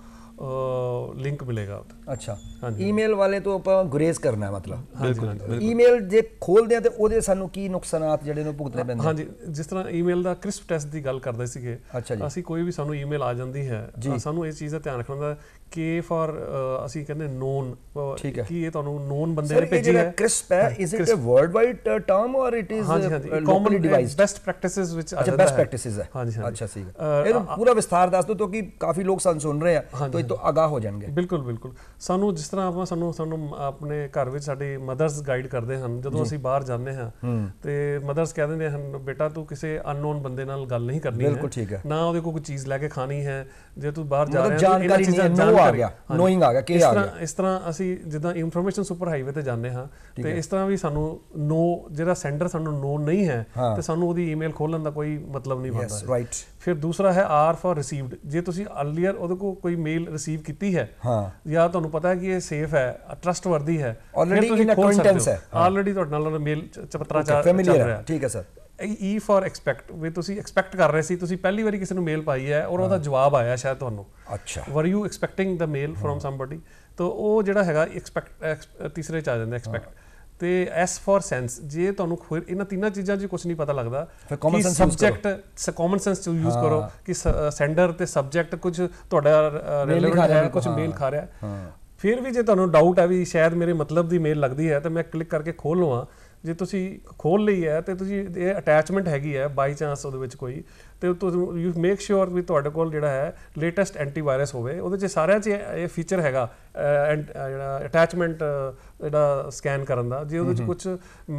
ਲਿੰਕ ਮਿਲੇਗਾ। ਅੱਛਾ, ਈਮੇਲ ਵਾਲੇ ਤੋਂ ਆਪਾਂ ਗੁਰੇਜ਼ ਕਰਨਾ ਹੈ ਮਤਲਬ? ਬਿਲਕੁਲ। ਈਮੇਲ ਜੇ ਖੋਲਦੇ ਆ ਤੇ ਉਹਦੇ ਸਾਨੂੰ ਕੀ ਨੁਕਸਾਨਾਤ ਜਿਹੜੇ ਨੂੰ ਭੁਗਤਣੇ ਪੈਂਦੇ? ਹਾਂਜੀ, ਜਿਸ ਤਰ੍ਹਾਂ ਈਮੇਲ ਦਾ ਕ੍ਰਿਸਪ ਟੈਸਟ ਦੀ ਗੱਲ ਕਰਦੇ ਸੀਗੇ, ਅਸੀਂ ਕੋਈ ਵੀ ਸਾਨੂੰ ਈਮੇਲ ਆ ਜਾਂਦੀ ਹੈ, ਸਾਨੂੰ ਇਸ ਚੀਜ਼ ਦਾ ਧਿਆਨ ਰੱਖਣਾ ਹੁੰਦਾ ਕਿ ਫॉर ਅਸੀਂ ਕਹਿੰਦੇ ਨੋਨ, ਕਿ ਇਹ ਤੁਹਾਨੂੰ ਨੋਨ ਬੰਦੇ ਨੇ ਭੇਜੀ ਹੈ। ਕ੍ਰਿਸਪ ਹੈ, is it a world wide term or it is locally devised? Best practices ਵਿੱਚ ਆ ਜਾਂਦਾ ਹੈ। ਬੈਸਟ ਪ੍ਰੈਕਟਿਸਿਸ ਹੈ। ਹਾਂਜੀ, ਅੱਛਾ ਸੀ। ਇਹਨੂੰ ਪੂਰਾ ਵਿਸਥਾਰ ਦੱਸ ਦਿਓ ਕਿ ਕਾਫੀ ਲੋਕ ਸਾਨੂੰ ਸੁਣ ਰਹੇ ਆ ਤਾਂ ਇਹ ਤੋਂ ਆਗਾਹ ਹੋ ਜਾਣਗੇ। ਬਿਲਕੁਲ ਬਿਲਕੁਲ। ਸਾਨੂੰ ਜਿਸ ਤਰ੍ਹਾਂ ਸਾਨੂੰ ਆਪਣੇ ਘਰ ਵਿੱਚ ਸਾਡੀ ਮਦਰਸ ਗਾਈਡ ਕਰਦੇ ਹਨ, ਜਦੋਂ ਅਸੀਂ ਬਾਹਰ ਜਾਂਦੇ ਹਾਂ ਤੇ ਮਦਰਸ ਕਹਿ ਦਿੰਦੇ ਹਨ ਬੇਟਾ ਤੂੰ ਕਿਸੇ ਅਨਨੋਨ ਬੰਦੇ ਨਾਲ ਗੱਲ ਨਹੀਂ ਕਰਨੀ ਹੈ, ਨਾ ਉਹਦੇ ਕੋਲ ਕੋਈ ਚੀਜ਼ ਲੈ ਕੇ ਖਾਣੀ ਹੈ, ਜੇ ਤੂੰ ਬਾਹਰ ਜਾ ਰਿਹਾ ਆ ਗਿਆ, ਨੋਇੰਗ ਆ ਗਿਆ, ਕੀ ਆ ਗਿਆ। ਇਸ ਤਰ੍ਹਾਂ ਅਸੀਂ ਜਿੱਦਾਂ ਇਨਫੋਰਮੇਸ਼ਨ ਸੁਪਰ ਹਾਈਵੇ ਤੇ ਜਾਂਦੇ ਹਾਂ ਤੇ ਇਸ ਤਰ੍ਹਾਂ ਵੀ ਸਾਨੂੰ ਨੋ, ਜਿਹੜਾ ਸੈਂਡਰ ਸਾਨੂੰ ਨੋ ਨਹੀਂ ਹੈ ਤੇ ਸਾਨੂੰ ਉਹਦੀ ਈਮੇਲ ਖੋਲਣ ਦਾ ਕੋਈ ਮਤਲਬ ਨਹੀਂ ਬਣਦਾ। ਰਾਈਟ। ਫਿਰ ਦੂਸਰਾ ਹੈ ਆਰ ਫॉर ਰਿਸੀਵਡ। ਜੇ ਤੁਸੀਂ ਅਰਲੀਅਰ ਉਹਦੇ ਕੋਲ ਕੋਈ ਮੇਲ ਰਿਸੀਵ ਕੀਤੀ ਹੈ ਜਾਂ ਤੁਹਾਨੂੰ ਪਤਾ ਹੈ ਕਿ ਇਹ ਸੇਫ ਹੈ, ਟਰਸਟਵਰਦੀ ਹੈ, ਆਲਰੇਡੀ ਇਨ ਅਕੁਆਇੰਟੈਂਸ ਹੈ, ਆਲਰੇਡੀ ਤੁਹਾਡੇ ਨਾਲ ਮੇਲ ਚਪਤਰਾ ਚੱਲ ਰਿਹਾ। ਠੀਕ ਹੈ ਸਰ। ਈ ਫॉर ਐਕਸਪੈਕਟ, ਵੀ ਤੁਸੀਂ ਐਕਸਪੈਕਟ ਕਰ ਰਹੇ ਸੀ, ਤੁਸੀਂ ਪਹਿਲੀ ਵਾਰੀ ਕਿਸੇ ਨੂੰ ਮੇਲ ਪਾਈ ਹੈ ਔਰ ਉਹਦਾ ਜਵਾਬ ਆਇਆ ਸ਼ਾਇਦ ਤੁਹਾਨੂੰ। ਅੱਛਾ। Were you expecting the mail from somebody? ਤਾਂ ਉਹ ਜਿਹੜਾ ਹੈਗਾ ਐਕਸਪੈਕਟ ਤੀਸਰੇ ਚ ਆ ਜਾਂਦਾ ਐਕਸਪੈਕਟ। ਤੇ ਐਸ ਫॉर ਸੈਂਸ, ਜੇ ਤੁਹਾਨੂੰ ਇਹਨਾਂ ਤਿੰਨਾਂ ਚੀਜ਼ਾਂ 'ਚ ਕੁਝ ਨਹੀਂ ਪਤਾ ਲੱਗਦਾ ਕਿ ਸਬਜੈਕਟ ਕਾਮਨ ਸੈਂਸ ਯੂਜ਼ ਕਰੋ ਕਿ ਸੈਂਡਰ ਤੇ ਸਬਜੈਕਟ ਕੁਝ ਤੁਹਾਡਾ ਰਿਲੇਵੈਂਟ ਹੈ, ਕੁਝ ਮੇਲ ਖਾ ਰਿਹਾ। ਫਿਰ ਵੀ ਜੇ ਤੁਹਾਨੂੰ ਡਾਊਟ ਹੈ ਵੀ ਸ਼ਾਇਦ ਮੇਰੇ ਮਤਲਬ ਦੀ ਮੇਲ ਲੱਗਦੀ ਹੈ ਤਾਂ ਮੈਂ ਕਲਿੱਕ ਕਰਕੇ ਖੋਲ ਲਵਾਂ। ਜੇ ਤੁਸੀਂ ਖੋਲ ਲਈ ਹੈ ਤੇ ਤੁਸੀਂ ਇਹ ਅਟੈਚਮੈਂਟ ਹੈਗੀ ਹੈ ਬਾਈ ਚਾਂਸ ਉਹਦੇ ਵਿੱਚ ਕੋਈ, ਤੇ ਯੂ ਮੇਕ ਸ਼ੋਰ ਵੀ ਤੁਹਾਡੇ ਕੋਲ ਜਿਹੜਾ ਹੈ ਲੇਟੈਸਟ ਐਂਟੀਵਾਇਰਸ ਹੋਵੇ। ਉਹਦੇ 'ਚ ਸਾਰਿਆਂ 'ਚ ਇਹ ਫੀਚਰ ਹੈਗਾ ਜਿਹੜਾ ਅਟੈਚਮੈਂਟ ਜਿਹੜਾ ਸਕੈਨ ਕਰਨ ਦਾ। ਜੇ ਉਹਦੇ 'ਚ ਕੁਝ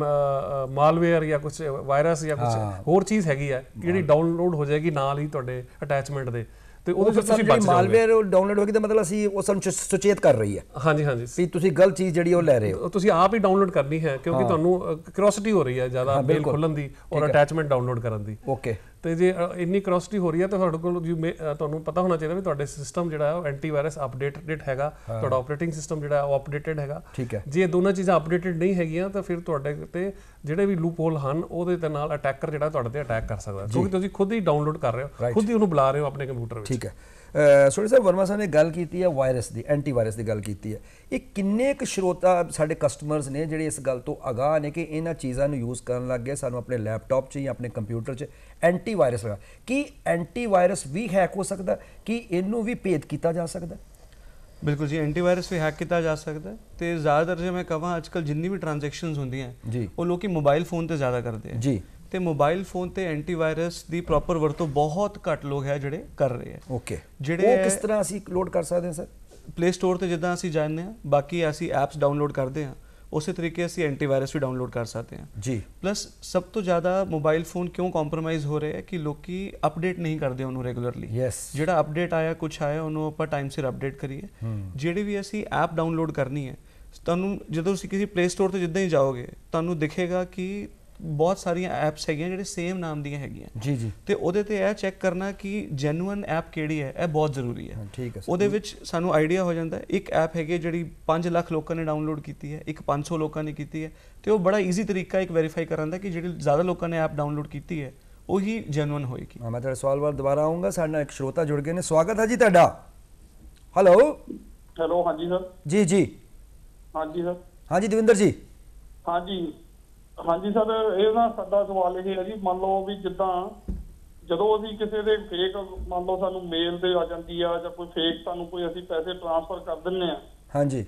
ਮਾਲਵੇਅਰ ਜਾਂ ਕੁਝ ਵਾਇਰਸ ਜਾਂ ਕੁਝ ਹੋਰ ਚੀਜ਼ ਹੈਗੀ ਹੈ ਜਿਹੜੀ ਡਾਊਨਲੋਡ ਹੋ ਜਾਏਗੀ ਨਾਲ ਹੀ ਤੁਹਾਡੇ ਅਟੈਚਮੈਂਟ ਦੇ, ਤੇ ਉਹਦੇ ਵਿੱਚ ਤੁਸੀਂ ਬਚ ਜਾਓਗੇ। ਮਾਲਵੇਅਰ ਡਾਊਨਲੋਡ ਹੋ ਗਈ ਤਾਂ ਮਤਲਬ ਅਸੀਂ ਉਹ ਸਾਨੂੰ ਸੁਚੇਤ ਕਰ ਰਹੀ ਹੈ। ਹਾਂਜੀ ਹਾਂਜੀ, ਵੀ ਤੁਸੀਂ ਗਲਤ ਚੀਜ਼ ਜਿਹੜੀ ਉਹ ਲੈ ਰਹੇ ਹੋ, ਤੁਸੀਂ ਆਪ ਹੀ ਡਾਊਨਲੋਡ ਕਰਨੀ ਹੈ ਕਿਉਂਕਿ ਤੁਹਾਨੂੰ ਕਿਉਰਿਓਸਿਟੀ ਹੋ ਰਹੀ ਹੈ ਜ਼ਿਆਦਾ ਮੇਲ ਖੋਲਣ ਦੀ ਔਰ ਅਟੈਚਮੈਂਟ ਡਾਊਨਲੋਡ ਕਰਨ ਦੀ। ਓਕੇ। ਤੇ ਜੇ ਇੰਨੀ ਕਿਉਰਿਓਸਿਟੀ ਹੋ ਰਹੀ ਹੈ ਤਾਂ ਤੁਹਾਡੇ ਕੋਲ ਤੁਹਾਨੂੰ ਪਤਾ ਹੋਣਾ ਚਾਹੀਦਾ ਵੀ ਤੁਹਾਡੇ ਸਿਸਟਮ ਜਿਹੜਾ ਹੈ ਉਹ ਐਂਟੀਵਾਇਰਸ ਅਪਡੇਟਡ ਹੈਗਾ, ਤੁਹਾਡਾ ਆਪਰੇਟਿੰਗ ਸਿਸਟਮ ਜਿਹੜਾ ਉਹ ਅਪਡੇਟਡ ਹੈਗਾ। ਠੀਕ ਹੈ। ਜੇ ਦੋਨਾਂ ਚੀਜ਼ਾਂ ਅਪਡੇਟਡ ਨਹੀਂ ਹੈਗੀਆਂ ਤਾਂ ਫਿਰ ਤੁਹਾਡੇ ਤੇ ਜਿਹੜੇ ਵੀ ਲੂਪ ਹੋਲ ਹਨ ਉਹਦੇ ਦੇ ਨਾਲ ਅਟੈਕਰ ਜਿਹੜਾ ਤੁਹਾਡੇ ਤੇ ਅਟੈਕ ਕਰ ਸਕਦਾ, ਕਿਉਂਕਿ ਤੁਸੀਂ ਖੁਦ ਹੀ ਡਾਊਨਲੋਡ ਕਰ ਰਹੇ ਹੋ, ਖੁਦ ਹੀ ਉਹਨੂੰ ਬੁਲਾ ਰਹੇ ਹੋ ਆਪਣੇ ਕੰਪਿਊਟਰ ਵਿੱਚ। ਠੀਕ ਹੈ। ਸੋਰੀ ਸਾਹਿਬ, ਵਰਮਾ ਸਾਹਿਬ ਨੇ ਗੱਲ ਕੀਤੀ ਹੈ ਵਾਇਰਸ ਦੀ, ਐਂਟੀਵਾਇਰਸ ਦੀ ਗੱਲ ਕੀਤੀ ਹੈ। ਇਹ ਕਿੰਨੇ ਕੁ ਸਰੋਤਾ ਸਾਡੇ ਕਸਟਮਰਸ ਨੇ ਜਿਹੜੇ ਇਸ ਗੱਲ ਤੋਂ ਅਗਾਹ ਨੇ ਕਿ ਇਹਨਾਂ ਚੀਜ਼ਾਂ ਨੂੰ ਯੂਜ਼ ਕਰਨ ਲੱਗ ਗਏ, ਸਾਨੂੰ ਆਪਣੇ ਲੈਪਟਾਪ 'ਚ ਜਾਂ ਆਪਣੇ ਕੰਪਿਊਟਰ 'ਚ ਐਂਟੀਵਾਇਰਸ ਲਗਾ? ਕੀ ਐਂਟੀਵਾਇਰਸ ਵੀ ਹੈਕ ਹੋ ਸਕਦਾ? ਕੀ ਇਹਨੂੰ ਵੀ ਭੇਦ ਕੀਤਾ ਜਾ ਸਕਦਾ? ਬਿਲਕੁਲ ਜੀ, ਐਂਟੀਵਾਇਰਸ ਵੀ ਹੈਕ ਕੀਤਾ ਜਾ ਸਕਦਾ। ਤੇ ਜ਼ਿਆਦਾਤਰ ਜੇ ਮੈਂ ਕਹਾਂ ਅੱਜ ਕੱਲ੍ਹ ਜਿੰਨੀ ਵੀ ਟ੍ਰਾਂਜੈਕਸ਼ਨਸ ਹੁੰਦੀਆਂ ਜੀ ਉਹ ਲੋਕੀ ਮੋਬਾਈਲ ਫੋਨ ਤੇ ਜ਼ਿਆਦਾ ਕਰਦੇ ਆ ਜੀ। ਤੇ ਮੋਬਾਈਲ ਫੋਨ ਤੇ ਐਂਟੀਵਾਇਰਸ ਦੀ ਪ੍ਰੋਪਰ ਵਰਤੋਂ ਬਹੁਤ ਘੱਟ ਲੋਕ ਹੈ ਜਿਹੜੇ ਕਰ ਰਹੇ ਆ। ਓਕੇ। ਜਿਹੜੇ ਉਹ ਕਿਸ ਤਰ੍ਹਾਂ ਅਸੀਂ ਲੋਡ ਕਰ ਸਕਦੇ ਹਾਂ ਸਰ? ਪਲੇ ਸਟੋਰ ਤੇ ਜਿੱਦਾਂ ਅਸੀਂ ਜਾਂਦੇ ਹਾਂ, ਬਾਕੀ ਅਸੀਂ ਐਪਸ ਡਾਊਨਲੋਡ ਕਰਦੇ ਹਾਂ, ਉਸੇ ਤਰੀਕੇ ਅਸੀਂ ਐਂਟੀਵਾਇਰਸ ਵੀ ਡਾਊਨਲੋਡ ਕਰ ਸਕਦੇ ਹਾਂ ਜੀ। ਪਲੱਸ ਸਭ ਤੋਂ ਜ਼ਿਆਦਾ ਮੋਬਾਈਲ ਫੋਨ ਕਿਉਂ ਕੰਪਰੋਮਾਈਜ਼ ਹੋ ਰਿਹਾ ਹੈ ਕਿ ਲੋਕੀ ਅਪਡੇਟ ਨਹੀਂ ਕਰਦੇ ਉਹਨੂੰ ਰੈਗੂਲਰਲੀ। ਜਿਹੜਾ ਅਪਡੇਟ ਆਇਆ ਕੁਛ ਆਇਆ ਉਹਨੂੰ ਆਪਾਂ ਟਾਈਮ ਸਿਰ ਅਪਡੇਟ ਕਰੀਏ। ਜਿਹੜੀ ਵੀ ਅਸੀਂ ਐਪ ਡਾਊਨਲੋਡ ਕਰਨੀ ਹੈ, ਤੁਹਾਨੂੰ ਜਦੋਂ ਤੁਸੀਂ ਕਿਸੇ ਪਲੇ ਸਟੋਰ ਤੇ ਜਿੱਦਾਂ ਹੀ ਜਾਓਗੇ ਤੁਹਾਨੂੰ ਦਿਖੇਗਾ ਕਿ ਬਹੁਤ ਸਾਰੀਆਂ ਐਪਸ ਹੈਗੀਆਂ ਜਿਹੜੇ ਸੇਮ ਨਾਮ ਦੀਆਂ ਹੈਗੀਆਂ ਜੀ ਜੀ। ਤੇ ਉਹਦੇ ਤੇ ਇਹ ਚੈੱਕ ਕਰਨਾ ਕਿ ਜੈਨੂਇਨ ਐਪ ਕਿਹੜੀ ਹੈ, ਇਹ ਬਹੁਤ ਜ਼ਰੂਰੀ ਹੈ। ਠੀਕ ਹੈ। ਉਹਦੇ ਵਿੱਚ ਸਾਨੂੰ ਆਈਡੀਆ ਹੋ ਜਾਂਦਾ ਇੱਕ ਐਪ ਹੈਗੀ ਜਿਹੜੀ 5 ਲੱਖ ਲੋਕਾਂ ਨੇ ਡਾਊਨਲੋਡ ਕੀਤੀ ਹੈ, ਇੱਕ 500 ਲੋਕਾਂ ਨੇ ਕੀਤੀ ਹੈ, ਤੇ ਉਹ ਬੜਾ ਈਜ਼ੀ ਤਰੀਕਾ ਇੱਕ ਵੈਰੀਫਾਈ ਕਰਨ ਦਾ ਕਿ ਜਿਹੜੀ ਜ਼ਿਆਦਾ ਲੋਕਾਂ ਨੇ ਐਪ ਡਾਊਨਲੋਡ ਕੀਤੀ ਹੈ ਉਹੀ ਜੈਨੂਇਨ ਹੋਏਗੀ। ਮੈਂ ਤੁਹਾਡੇ ਸਵਾਲ ਬਾਅਦ ਦੁਬਾਰਾ ਆਉਂਗਾ। ਸਾਡੇ ਨਾਲ ਇੱਕ ਸ਼ਰੋਤਾ ਜੁੜ ਗਏ ਨੇ, ਸਵਾਗਤ ਹੈ ਜੀ ਤੁਹਾਡਾ। ਹੈਲੋ। ਹੈਲੋ। ਹਾਂਜੀ ਸਰ। ਜੀ ਜੀ। ਹਾਂਜੀ ਸਰ। ਹਾਂਜੀ ਦਵਿੰਦਰ ਜੀ। ਹਾਂਜੀ ਹਾਂਜੀ ਸਰ, ਇਹ ਨਾ ਸਾਡਾ ਸਵਾਲ ਇਹ ਹੈ ਜੀ, ਮੰਨ ਲਓ ਵੀ ਜਿੱਦਾਂ ਜਦੋਂ ਅਸੀਂ ਕਿਸੇ ਦੇ ਫੇਕ ਮੰਨ ਲਓ ਸਾਨੂੰ ਮੇਲ ਤੇ ਆ ਜਾਂਦੀ ਆ ਜਾਂ ਕੋਈ ਫੇਕ ਸਾਨੂੰ ਕੋਈ ਅਸੀਂ ਪੈਸੇ ਟ੍ਰਾਂਸਫਰ ਕਰ ਦਿੰਨੇ ਆ, ਹਾਂਜੀ,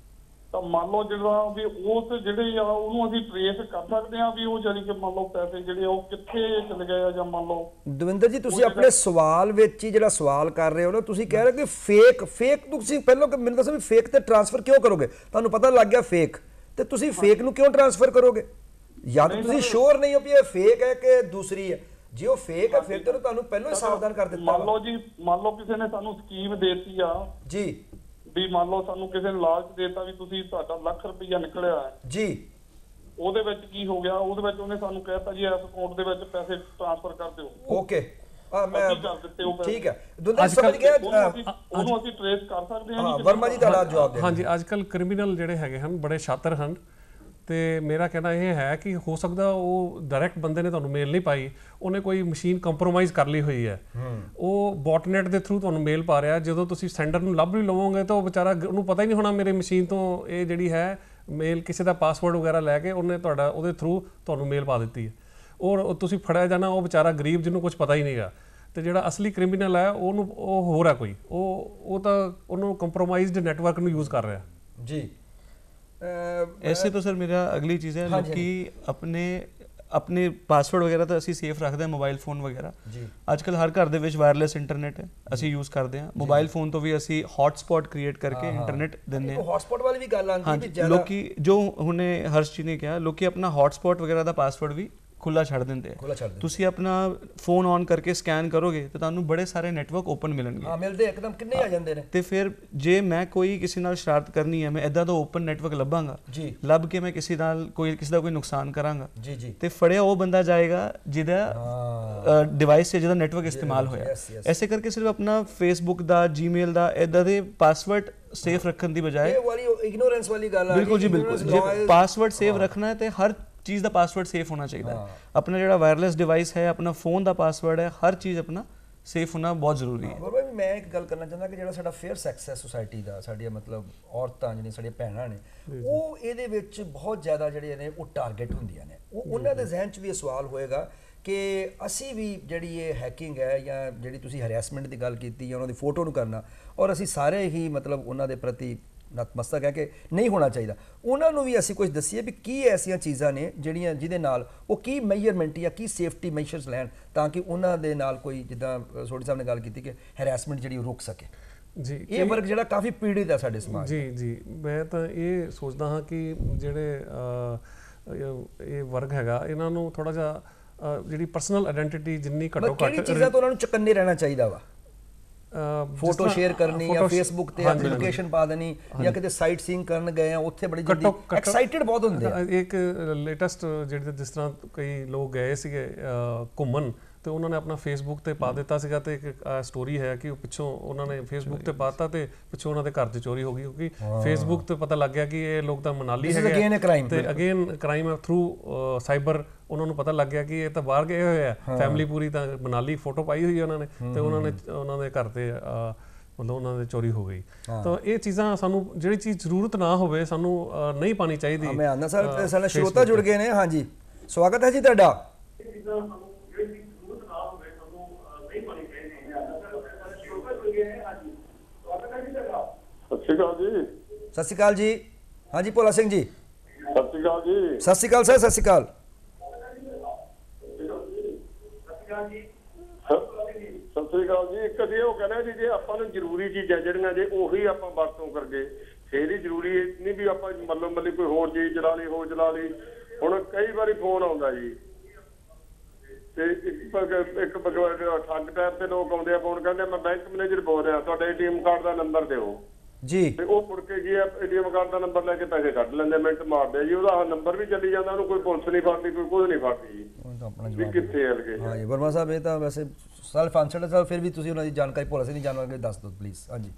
ਤਾਂ ਮੰਨ ਲਓ ਜਿਹੜਾ ਵੀ ਉਸ ਜਿਹੜੇ ਆ ਉਹਨੂੰ ਅਸੀਂ ਟ੍ਰੇਸ ਕਰ ਸਕਦੇ ਆ ਵੀ ਉਹ ਜਾਨੀ ਕਿ ਮੰਨ ਲਓ ਪੈਸੇ ਜਿਹੜੇ ਉਹ ਕਿੱਥੇ ਚਲੇ ਗਏ ਆ, ਜਾਂ ਮੰਨ ਲਓ। ਦਵਿੰਦਰ ਜੀ, ਤੁਸੀਂ ਆਪਣੇ ਸਵਾਲ ਵਿੱਚ ਹੀ ਜਿਹੜਾ ਸਵਾਲ ਕਰ ਰਹੇ ਹੋ ਨਾ, ਤੁਸੀਂ ਕਹਿ ਰਹੇ ਹੋ ਕਿ ਫੇਕ ਤੁਸੀਂ ਪਹਿਲਾਂ ਮੈਨੂੰ ਦੱਸੋ ਵੀ ਫੇਕ ਤੇ ਟ੍ਰਾਂਸਫਰ ਕਿਉਂ ਕਰੋਗੇ? ਤੁਹਾਨੂੰ ਪਤਾ ਲੱਗ ਗਿਆ ਫੇਕ, ਤੇ ਤੁਸੀਂ ਫੇਕ ਨੂੰ ਕਿਉਂ ਟ੍ਰਾਂਸਫਰ ਕਰੋਗੇ? ਜਾਂ ਤਾਂ ਤੁਸੀਂ ਸ਼ੋਰ ਨਹੀਂ ਹੋ ਵੀ ਇਹ ਫੇਕ ਹੈ ਕਿ ਦੂਸਰੀ ਹੈ। ਜੇ ਉਹ ਫੇਕ ਹੈ ਫਿਰ ਤਾਂ ਤੁਹਾਨੂੰ ਪਹਿਲਾਂ ਹੀ ਸਾਵਧਾਨ ਕਰ ਦਿੱਤਾ। ਮੰਨ ਲਓ ਜੀ, ਮੰਨ ਲਓ ਕਿਸੇ ਨੇ ਸਾਨੂੰ ਸਕੀਮ ਦੇਤੀ ਆ ਜੀ, ਵੀ ਮੰਨ ਲਓ ਸਾਨੂੰ ਕਿਸੇ ਨੇ ਲਾਲਚ ਦੇਤਾ ਵੀ ਤੁਸੀਂ ਤੁਹਾਡਾ ਲੱਖ ਰੁਪਈਆ ਨਿਕਲਿਆ ਹੈ ਜੀ, ਉਹਦੇ ਵਿੱਚ ਕੀ ਹੋ ਗਿਆ, ਉਹਦੇ ਵਿੱਚ ਉਹਨੇ ਸਾਨੂੰ ਕਹਿਤਾ ਜੀ ਇਸ ਅਕਾਊਂਟ ਦੇ ਵਿੱਚ ਪੈਸੇ ਟ੍ਰਾਂਸਫਰ ਕਰ ਦਿਓ। ਓਕੇ, ਮੈਂ ਠੀਕ ਹੈ, ਸਮਝ ਗਿਆ। ਉਹਨੂੰ ਅਸੀਂ ਟ੍ਰੇਸ ਕਰ ਸਕਦੇ ਹਾਂ। ਵਰਮਾ ਜੀ ਤੁਹਾਡਾ ਜਵਾਬ ਦਿਓ। ਹਾਂਜੀ, ਅੱਜ ਕੱਲ ਕ੍ਰਿਮੀਨਲ ਜਿਹੜੇ ਹੈਗੇ ਹਨ ਬੜੇ ਸ਼ਾਤਰ ਹਨ, ਤੇ ਮੇਰਾ ਕਹਿਣਾ ਇਹ ਹੈ ਕਿ ਹੋ ਸਕਦਾ ਉਹ ਡਾਇਰੈਕਟ ਬੰਦੇ ਨੇ ਤੁਹਾਨੂੰ ਮੇਲ ਨਹੀਂ ਪਾਈ, ਉਹਨੇ ਕੋਈ ਮਸ਼ੀਨ ਕੰਪਰੋਮਾਈਜ਼ ਕਰ ਲਈ ਹੋਈ ਹੈ, ਉਹ ਬੋਟਨੈਟ ਦੇ ਥਰੂ ਤੁਹਾਨੂੰ ਮੇਲ ਪਾ ਰਿਹਾ। ਜਦੋਂ ਤੁਸੀਂ ਸੈਂਡਰ ਨੂੰ ਲੱਭ ਵੀ ਲਵੋਗੇ ਤਾਂ ਉਹ ਵਿਚਾਰਾ ਉਹਨੂੰ ਪਤਾ ਹੀ ਨਹੀਂ ਹੋਣਾ ਮੇਰੀ ਮਸ਼ੀਨ ਤੋਂ ਇਹ ਜਿਹੜੀ ਹੈ ਮੇਲ ਕਿਸੇ ਦਾ ਪਾਸਵਰਡ ਵਗੈਰਾ ਲੈ ਕੇ ਉਹਨੇ ਉਹਦੇ ਥਰੂ ਤੁਹਾਨੂੰ ਮੇਲ ਪਾ ਦਿੱਤੀ ਹੈ, ਔਰ ਤੁਸੀਂ ਫੜਿਆ ਜਾਣਾ ਉਹ ਵਿਚਾਰਾ ਗਰੀਬ ਜਿਹਨੂੰ ਕੁਝ ਪਤਾ ਹੀ ਨਹੀਂਗਾ। ਤੇ ਜਿਹੜਾ ਅਸਲੀ ਕ੍ਰਿਮੀਨਲ ਹੈ ਉਹ ਹੋਰ ਹੈ ਕੋਈ, ਉਹ ਤਾਂ ਉਹਨੂੰ ਕੰਪਰੋਮਾਈਜ਼ਡ ਨੈਟਵਰਕ ਨੂੰ ਯੂਜ਼ ਕਰ ਰਿਹਾ ਜੀ। ऐसे तो सर मेरा अगली चीज़ है लोग अपने पासवर्ड वगैरह तो ਅਸੀਂ ਸੇਫ ਰੱਖਦੇ ਹਾਂ ਮੋਬਾਈਲ ਫੋਨ ਵਗੈਰਾ ਜੀ। ਅੱਜ ਕੱਲ ਹਰ ਘਰ ਦੇ ਵਿੱਚ ਵਾਇਰਲੈਸ ਇੰਟਰਨੈਟ ਹੈ, ਅਸੀਂ ਯੂਜ਼ ਕਰਦੇ ਹਾਂ। ਮੋਬਾਈਲ ਫੋਨ ਤੋਂ ਵੀ ਅਸੀਂ ਹੌਟਸਪੌਟ ਕ੍ਰੀਏਟ ਕਰਕੇ ਇੰਟਰਨੈਟ ਦਿੰਦੇ ਹਾਂ। ਹੌਟਸਪੌਟ ਵਾਲੀ ਵੀ ਗੱਲ ਆਉਂਦੀ ਹੈ, ਲੋਕੀ ਜੋ ਹੁਣੇ ਹਰਸ਼ ਜੀ ਨੇ ਕਿਹਾ, ਲੋਕੀ ਆਪਣਾ ਹੌਟਸਪੌਟ ਵਗੈਰਾ ਦਾ ਪਾਸਵਰਡ ਵੀ ਖੁੱਲਾ ਛੱਡ ਦਿੰਦੇ ਆ। ਤੁਸੀਂ ਆਪਣਾ ਫੋਨ ਔਨ ਕਰਕੇ ਸਕੈਨ ਕਰੋਗੇ ਤਾਂ ਤੁਹਾਨੂੰ ਬੜੇ ਸਾਰੇ ਨੈਟਵਰਕ ਓਪਨ ਮਿਲਣਗੇ। ਹਾਂ ਮਿਲਦੇ ਇੱਕਦਮ ਕਿੰਨੇ ਆ ਜਾਂਦੇ ਨੇ। ਤੇ ਫਿਰ ਜੇ ਮੈਂ ਕੋਈ ਕਿਸੇ ਨਾਲ ਸ਼ਰਾਰਤ ਕਰਨੀ ਹੈ, ਮੈਂ ਇੱਦਾਂ ਦਾ ਓਪਨ ਨੈਟਵਰਕ ਲੱਭਾਂਗਾ ਜੀ, ਲੱਭ ਕੇ ਮੈਂ ਕਿਸੇ ਦਾ ਕੋਈ ਨੁਕਸਾਨ ਕਰਾਂਗਾ ਜੀ ਜੀ, ਤੇ ਫੜਿਆ ਉਹ ਬੰਦਾ ਜਾਏਗਾ ਜਿਹਦਾ ਡਿਵਾਈਸ 'ਤੇ ਜਿਹਦਾ ਨੈਟਵਰਕ ਇਸਤੇਮਾਲ ਹੋਇਆ। ਐਸੇ ਕਰਕੇ ਸਿਰਫ ਆਪਣਾ ਫੇਸਬੁੱਕ ਦਾ, ਜੀਮੇਲ ਦਾ ਇੱਦਾਂ ਦੇ ਪਾਸਵਰਡ ਸੇਫ ਰੱਖਣ ਦੀ ਬਜਾਏ, ਇਹ ਵਾਲੀ ਇਗਨੋਰੈਂਸ ਵਾਲੀ ਗੱਲ ਆ। ਬਿਲਕੁਲ ਜੀ ਬਿਲਕੁਲ, ਜੇ ਪਾਸਵਰਡ ਸੇਵ ਰੱਖਣਾ ਹੈ ਤੇ ਹਰ ਚੀਜ਼ ਦਾ ਪਾਸਵਰਡ ਸੇਫ ਹੋਣਾ ਚਾਹੀਦਾ ਹੈ। ਆਪਣਾ ਜਿਹੜਾ ਵਾਇਰਲੈਸ ਡਿਵਾਈਸ ਹੈ, ਆਪਣਾ ਫੋਨ ਦਾ ਪਾਸਵਰਡ ਹੈ, ਹਰ ਚੀਜ਼ ਆਪਣਾ ਸੇਫ ਹੋਣਾ ਬਹੁਤ ਜ਼ਰੂਰੀ ਹੈ। ਬਾਬਾ ਜੀ ਮੈਂ ਇੱਕ ਗੱਲ ਕਰਨਾ ਚਾਹੁੰਦਾ ਕਿ ਜਿਹੜਾ ਸਾਡਾ ਫੇਅਰ ਸੈਕਸ ਹੈ ਸੋਸਾਇਟੀ ਦਾ, ਸਾਡੀਆਂ ਮਤਲਬ ਔਰਤਾਂ ਜਿਹੜੀਆਂ ਸਾਡੀਆਂ ਭੈਣਾਂ ਨੇ, ਉਹ ਇਹਦੇ ਵਿੱਚ ਬਹੁਤ ਜ਼ਿਆਦਾ ਜਿਹੜੀਆਂ ਨੇ ਉਹ ਟਾਰਗੇਟ ਹੁੰਦੀਆਂ ਨੇ। ਉਹਨਾਂ ਦੇ ਜ਼ਿਹਨ 'ਚ ਵੀ ਇਹ ਸਵਾਲ ਹੋਏਗਾ ਕਿ ਅਸੀਂ ਵੀ ਜਿਹੜੀ ਇਹ ਹੈਕਿੰਗ ਹੈ ਜਾਂ ਜਿਹੜੀ ਤੁਸੀਂ ਹਰੈਸਮੈਂਟ ਦੀ ਗੱਲ ਕੀਤੀ ਜਾਂ ਉਹਨਾਂ ਦੀ ਫੋਟੋ ਨੂੰ ਕਰਨਾ, ਔਰ ਅਸੀਂ ਸਾਰੇ ਹੀ ਮਤਲਬ ਉਹਨਾਂ ਦੇ ਪ੍ਰਤੀ ਨਤਮਸਤਕ ਹੈ ਕਿ ਨਹੀਂ ਹੋਣਾ ਚਾਹੀਦਾ। ਉਹਨਾਂ ਨੂੰ ਵੀ ਅਸੀਂ ਕੁਝ ਦੱਸੀਏ ਵੀ ਕੀ ਐਸੀਆਂ ਚੀਜ਼ਾਂ ਨੇ ਜਿਹੜੀਆਂ ਜਿਹਦੇ ਨਾਲ ਉਹ ਕੀ ਮੈਜਰਮੈਂਟ ਜਾਂ ਕੀ ਸੇਫਟੀ ਮੈਸ਼ਰਸ ਲੈਣ ਤਾਂ ਕਿ ਉਹਨਾਂ ਦੇ ਨਾਲ ਕੋਈ, ਜਿੱਦਾਂ ਸੋਢੀ ਸਾਹਿਬ ਨੇ ਗੱਲ ਕੀਤੀ ਕਿ ਹਰੈਸਮੈਂਟ ਜਿਹੜੀ ਉਹ ਰੁਕ ਸਕੇ ਜੀ। ਇਹ ਵਰਗ ਜਿਹੜਾ ਕਾਫੀ ਪੀੜਿਤ ਹੈ ਸਾਡੇ ਸਮਾਜ ਜੀ ਜੀ। ਮੈਂ ਤਾਂ ਇਹ ਸੋਚਦਾ ਹਾਂ ਕਿ ਜਿਹੜੇ ਇਹ ਵਰਗ ਹੈਗਾ, ਇਹਨਾਂ ਨੂੰ ਥੋੜਾ ਜਿਹਾ ਜਿਹੜੀ ਪਰਸਨਲ ਆਇਡੈਂਟੀਟੀ ਜਿੰਨੀ ਘੱਟੋ ਘੱਟ ਕਿਹੜੀ ਚੀਜ਼ਾਂ ਤੋਂ ਉਹਨਾਂ ਨੂੰ ਚੁਕੰਨੇ ਰਹਿਣਾ ਚਾਹੀਦਾ ਵਾ। ਫੋਟੋ ਸ਼ੇਅਰ ਕਰਨੀ ਜਾਂ ਫੇਸਬੁੱਕ ਤੇ ਐਪਲੀਕੇਸ਼ਨ ਪਾ ਦੇਣੀ ਜਾਂ ਕਿਤੇ ਸਾਈਟ ਸੀਇੰਗ ਕਰਨ ਗਏ ਆ, ਉੱਥੇ ਬੜੀ ਜਲਦੀ ਐਕਸਾਈਟਡ ਬਹੁਤ ਹੁੰਦੇ ਆ। ਇੱਕ ਲੇਟੈਸਟ ਜਿਹੜੇ ਜਿਸ ਤਰ੍ਹਾਂ ਕਈ ਲੋਕ ਗਏ ਸੀਗੇ ਘੁੰਮਣ ਤੇ ਉਹਨਾਂ ਨੇ ਆਪਣਾ ਫੇਸਬੁੱਕ ਤੇ ਪਾ ਦਿੱਤਾ ਸੀਗਾ, ਤੇ ਇੱਕ ਸਟੋਰੀ ਹੈ ਕਿ ਉਹ ਪਿੱਛੋਂ ਉਹਨਾਂ ਨੇ ਫੇਸਬੁੱਕ ਤੇ ਪਾਤਾ ਤੇ ਪਿੱਛੋਂ ਉਹਨਾਂ ਦੇ ਘਰ 'ਚ ਚੋਰੀ ਹੋ ਗਈ, ਕਿਉਂਕਿ ਫੇਸਬੁੱਕ ਤੇ ਪਤਾ ਲੱਗ ਗਿਆ ਕਿ ਇਹ ਲੋਕ ਤਾਂ ਮਨਾਲੀ ਹੈਗੇ ਤੇ ਅਗੇਨ ਕ੍ਰਾਈਮ ਹੈ ਥਰੂ ਸਾਈਬਰ। ਉਹਨਾਂ ਨੂੰ ਪਤਾ ਲੱਗ ਗਿਆ ਕਿ ਇਹ ਤਾਂ ਬਾਹਰ ਗਏ ਹੋਏ ਆ, ਫੈਮਿਲੀ ਪੂਰੀ ਤਾਂ ਮਨਾਲੀ ਫੋਟੋ ਪਾਈ ਹੋਈ ਹੈ ਉਹਨਾਂ ਨੇ, ਤੇ ਉਹਨਾਂ ਦੇ ਘਰ ਤੇ ਮਤਲਬ ਉਹਨਾਂ ਦੇ ਚੋਰੀ ਹੋ ਗਈ। ਤਾਂ ਇਹ ਚੀਜ਼ਾਂ ਸਾਨੂੰ, ਜਿਹੜੀ ਚੀਜ਼ ਜ਼ਰੂਰਤ ਨਾ ਹੋਵੇ ਸਾਨੂੰ ਨਹੀਂ ਪਾਣੀ ਚਾਹੀਦੀ। ਮੈਂ ਆਨਾ ਸਰ, ਸਾਡੇ ਸਰੋਤਾ ਜੁੜ ਗਏ ਨੇ। ਹਾਂਜੀ ਸਵਾਗਤ ਹੈ ਜੀ ਤੁਹਾਡਾ। ਸਤਿ ਸ਼੍ਰੀ ਅਕਾਲ ਜੀ। ਸਤਿ ਸ਼੍ਰੀ ਅਕਾਲ ਜੀ। ਹਾਂਜੀ ਭੋਲਾ ਸਿੰਘ ਜੀ। ਸਤਿ ਸ਼੍ਰੀ ਅਕਾਲ ਜੀ। ਸਤਿ ਸ਼੍ਰੀ ਅਕਾਲ ਸਰ। ਸਤਿ ਸ਼੍ਰੀ ਅਕਾਲ। ਸਤਿ ਸ਼੍ਰੀ ਅਕਾਲ ਜੀ। ਕਦੇ ਉਹ ਕਹਿੰਦਾ ਜੀ ਜੇ ਆਪਾਂ ਨੂੰ ਜ਼ਰੂਰੀ ਚੀਜ਼ਾਂ ਜਿਹੜੀਆਂ ਜੇ ਉਹੀ ਆਪਾਂ ਵਰਤੋਂ ਕਰਗੇ ਫੇਰ ਹੀ ਜ਼ਰੂਰੀ ਨਹੀਂ ਵੀ ਆਪਾਂ ਮਤਲਬ ਕੋਈ ਹੋਰ ਚੀਜ਼ ਚਲਾ ਲਈ, ਹੋਰ ਚਲਾ ਲਈ। ਹੁਣ ਕਈ ਵਾਰੀ ਫੋਨ ਆਉਂਦਾ ਜੀ ਤੇ ਇੱਕ ਠੱਗ ਟਾਈਪ ਤੇ ਲੋਕ ਆਉਂਦੇ ਆ, ਫੋਨ ਕਹਿੰਦੇ ਮੈਂ ਬੈਂਕ ਮੈਨੇਜਰ ਬੋਲ ਰਿਹਾ, ਤੁਹਾਡਾ ATM ਕਾਰਡ ਦਾ ਨੰਬਰ ਦਿਓ ਜੀ, ਤੇ ਉਹ ਮੁੜ ਕੇ ਕੀ ATM ਕਾਰਡ ਦਾ ਨੰਬਰ ਲੈ ਕੇ ਪੈਸੇ ਕੱਢ ਲੈਂਦੇ, ਮਿੰਟ ਮਾਰਦੇ ਜੀ। ਉਹਦਾ ਨੰਬਰ ਵੀ ਚੱਲੀ ਜਾਂਦਾ, ਉਹਨੂੰ ਕੋਈ ਪੁਲਿਸ ਨਹੀਂ ਫੜਦੀ, ਕੋਈ ਕੁਝ ਨਹੀਂ ਫੜਦੀ ਜੀ। ਕਿੱਥੇ ਹਲ ਗਏ? ਹਾਂ ਜੀ ਵਰਮਾ ਸਾਹਿਬ, ਇਹ ਤਾਂ ਵੈਸੇ ਸੈਲਫ ਆਨਸਰਡ ਹੈ ਸਰ, ਫਿਰ ਵੀ ਤੁਸੀਂ ਉਹਨਾਂ ਦੀ ਜਾਣਕਾਰੀ ਭੋਲਾ ਸਿੰਘ ਦੀ ਜਾਣਕਾਰੀ ਦੱਸ ਦਿਓ ਪਲੀਜ਼। ਹਾਂਜੀ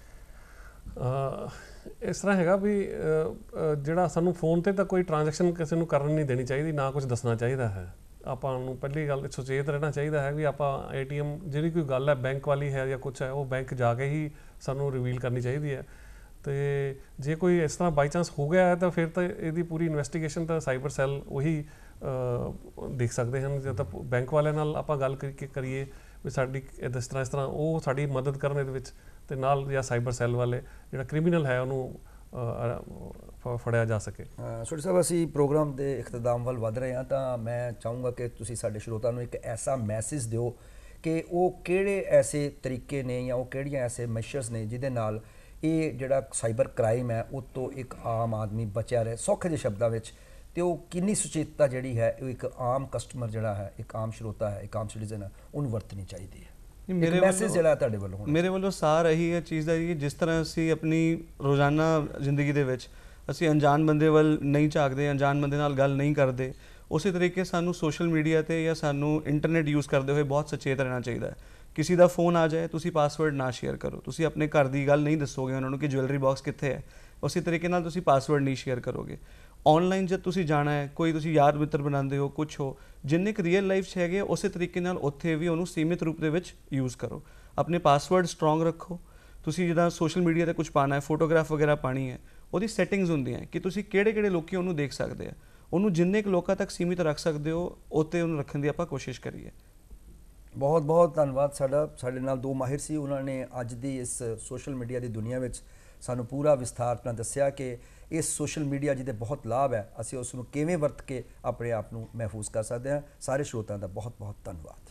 ਇਸ ਤਰ੍ਹਾਂ ਹੈਗਾ ਵੀ ਜਿਹੜਾ ਸਾਨੂੰ ਫੋਨ ਤੇ ਤਾਂ ਕੋਈ ਟ੍ਰਾਂਜੈਕਸ਼ਨ ਕਿਸੇ ਨੂੰ ਕਰਨ ਨਹੀਂ ਦੇਣੀ ਚਾਹੀਦੀ, ਨਾ ਕੁਝ ਦੱਸਣਾ ਚਾਹੀਦਾ ਹੈ। ਆਪਾਂ ਨੂੰ ਪਹਿਲੀ ਗੱਲ ਸੁਚੇਤ ਰਹਿਣਾ ਚਾਹੀਦਾ ਹੈ ਵੀ ਆਪਾਂ ATM ਜਿਹੜੀ ਕੋਈ ਗੱਲ ਹੈ ਬੈਂਕ ਵਾਲੀ ਹੈ ਜਾਂ ਕੁਛ ਹੈ, ਉਹ ਬੈਂਕ ਜਾ ਕੇ ਹੀ ਸਾਨੂੰ ਰਿਵੀਲ ਕਰਨੀ ਚਾਹੀਦੀ ਹੈ। ਤੇ ਜੇ ਕੋਈ ਇਸ ਤਰ੍ਹਾਂ ਬਾਈ ਚਾਂਸ ਹੋ ਗਿਆ ਹੈ ਤਾਂ ਫਿਰ ਤਾਂ ਇਹਦੀ ਪੂਰੀ ਇਨਵੈਸਟੀਗੇਸ਼ਨ ਤਾਂ ਸਾਈਬਰ ਸੈੱਲ ਉਹੀ ਦੇਖ ਸਕਦੇ ਹਨ। ਜੇ ਤਾਂ ਬੈਂਕ ਵਾਲਿਆਂ ਨਾਲ ਆਪਾਂ ਗੱਲ ਕਰੀਏ ਵੀ ਸਾਡੀ ਇਸ ਤਰ੍ਹਾਂ ਉਹ ਸਾਡੀ ਮਦਦ ਕਰਨ ਇਹਦੇ ਵਿੱਚ, ਤੇ ਨਾਲ ਜਾਂ ਸਾਈਬਰ ਸੈੱਲ ਵਾਲੇ ਜਿਹੜਾ ਕ੍ਰਿਮੀਨਲ ਹੈ ਉਹਨੂੰ ਫੜਿਆ ਜਾ ਸਕੇ। ਸੋਢੀ ਸਾਹਿਬ, ਅਸੀਂ ਪ੍ਰੋਗਰਾਮ ਦੇ ਇਖਤਤਾਮ ਵੱਲ ਵੱਧ ਰਹੇ ਹਾਂ, ਤਾਂ ਮੈਂ ਚਾਹੂੰਗਾ ਕਿ ਤੁਸੀਂ ਸਾਡੇ ਸਰੋਤਿਆਂ ਨੂੰ ਇੱਕ ਐਸਾ ਮੈਸੇਜ ਦਿਓ ਕਿ ਉਹ ਕਿਹੜੇ ਐਸੇ ਤਰੀਕੇ ਨੇ ਜਾਂ ਉਹ ਕਿਹੜੀਆਂ ਐਸੇ ਮੈਸ਼ਰਸ ਨੇ ਜਿਹਦੇ ਨਾਲ ਇਹ ਜਿਹੜਾ ਸਾਈਬਰ ਕ੍ਰਾਈਮ ਹੈ ਉਹ ਤੋਂ ਇੱਕ ਆਮ ਆਦਮੀ ਬਚਿਆ ਰਹੇ, ਸੌਖੇ ਜਿਹੇ ਸ਼ਬਦਾਂ ਵਿੱਚ, ਤੇ ਉਹ ਕਿੰਨੀ ਸੁਚੇਤਤਾ ਜਿਹੜੀ ਹੈ ਉਹ ਇੱਕ ਆਮ ਕਸਟਮਰ ਜਿਹੜਾ ਹੈ, ਇੱਕ ਆਮ ਸਰੋਤਾ ਹੈ, ਇੱਕ ਆਮ ਸਿਟੀਜ਼ਨ ਹੈ, ਉਹਨੂੰ ਵਰਤਣੀ ਚਾਹੀਦੀ ਹੈ। ਮੇਰੇ ਮੈਸੇਜ ਜਿਹੜਾ ਤੁਹਾਡੇ ਵੱਲੋਂ, ਮੇਰੇ ਵੱਲੋਂ ਸਾਰ ਇਹੀ ਹੈ ਚੀਜ਼ ਦਾ ਕਿ ਜਿਸ ਤਰ੍ਹਾਂ ਅਸੀਂ ਆਪਣੀ ਰੋਜ਼ਾਨਾ ਜ਼ਿੰਦਗੀ ਦੇ ਵਿੱਚ ਅਸੀਂ ਅਣਜਾਣ ਬੰਦੇ ਵੱਲ ਨਹੀਂ ਝਾਕਦੇ, ਅਣਜਾਣ ਬੰਦੇ ਨਾਲ ਗੱਲ ਨਹੀਂ ਕਰਦੇ, ਉਸੇ ਤਰੀਕੇ ਸਾਨੂੰ ਸੋਸ਼ਲ ਮੀਡੀਆ ਤੇ ਜਾਂ ਸਾਨੂੰ ਇੰਟਰਨੈਟ ਯੂਜ਼ ਕਰਦੇ ਹੋਏ ਬਹੁਤ ਸੁਚੇਤ ਰਹਿਣਾ ਚਾਹੀਦਾ ਹੈ। ਕਿਸੇ ਦਾ ਫੋਨ ਆ ਜਾਏ, ਤੁਸੀਂ ਪਾਸਵਰਡ ਨਾ ਸ਼ੇਅਰ ਕਰੋ। ਤੁਸੀਂ ਆਪਣੇ ਘਰ ਦੀ ਗੱਲ ਨਹੀਂ ਦੱਸੋਗੇ ਉਹਨਾਂ ਨੂੰ ਕਿ ਜੁਐਲਰੀ ਬਾਕਸ ਕਿੱਥੇ ਹੈ, ਉਸੇ ਤਰੀਕੇ ਨਾਲ ਤੁਸੀਂ ਪਾਸਵਰਡ ਨਹੀਂ ਸ਼ੇਅਰ ਕਰੋਗੇ। ਆਨਲਾਈਨ ਜਦ ਤੁਸੀਂ ਜਾਣਾ ਹੈ, ਕੋਈ ਤੁਸੀਂ ਯਾਰ ਮਿੱਤਰ ਬਣਾਉਂਦੇ ਹੋ, ਕੁਛ ਹੋ, ਜਿੰਨੇ ਕੁ ਰੀਅਲ ਲਾਈਫ 'ਚ ਹੈਗੇ ਉਸੇ ਤਰੀਕੇ ਨਾਲ ਉੱਥੇ ਵੀ ਉਹਨੂੰ ਸੀਮਿਤ ਰੂਪ ਦੇ ਵਿੱਚ ਯੂਜ਼ ਕਰੋ। ਆਪਣੇ ਪਾਸਵਰਡ ਸਟਰੋਂਗ ਰੱਖੋ। ਤੁਸੀਂ ਜਿੱਦਾਂ ਸੋਸ਼ਲ ਮੀਡੀਆ 'ਤੇ ਕੁਝ ਪਾਉਣਾ ਹੈ, ਫੋਟੋਗ੍ਰਾਫ ਵਗੈਰਾ ਪਾਣੀ ਹੈ, ਉਹਦੀ ਸੈਟਿੰਗਸ ਹੁੰਦੀਆਂ ਕਿ ਤੁਸੀਂ ਕਿਹੜੇ ਲੋਕੀ ਉਹਨੂੰ ਦੇਖ ਸਕਦੇ ਆ, ਉਹਨੂੰ ਜਿੰਨੇ ਕੁ ਲੋਕਾਂ ਤੱਕ ਸੀਮਿਤ ਰੱਖ ਸਕਦੇ ਹੋ ਉੱਤੇ ਉਹਨੂੰ ਰੱਖਣ ਦੀ ਆਪਾਂ ਕੋਸ਼ਿਸ਼ ਕਰੀਏ। ਬਹੁਤ ਬਹੁਤ ਧੰਨਵਾਦ। ਸਾਡੇ ਨਾਲ ਦੋ ਮਾਹਿਰ ਸੀ, ਉਹਨਾਂ ਨੇ ਅੱਜ ਦੀ ਇਸ ਸੋਸ਼ਲ ਮੀਡੀਆ ਦੀ ਦੁਨੀਆ ਵਿੱਚ ਸਾਨੂੰ ਪੂਰਾ ਵਿਸਥਾਰ ਨਾਲ ਦੱਸਿਆ ਕਿ ਇਸ ਸੋਸ਼ਲ ਮੀਡੀਆ ਜਿਹਦੇ ਬਹੁਤ ਲਾਭ ਹੈ, ਅਸੀਂ ਉਸ ਨੂੰ ਕਿਵੇਂ ਵਰਤ ਕੇ ਆਪਣੇ ਆਪ ਨੂੰ ਮਹਿਫੂਜ਼ ਕਰ ਸਕਦੇ ਹਾਂ। ਸਾਰੇ ਸਰੋਤਿਆਂ ਦਾ ਬਹੁਤ ਬਹੁਤ ਧੰਨਵਾਦ।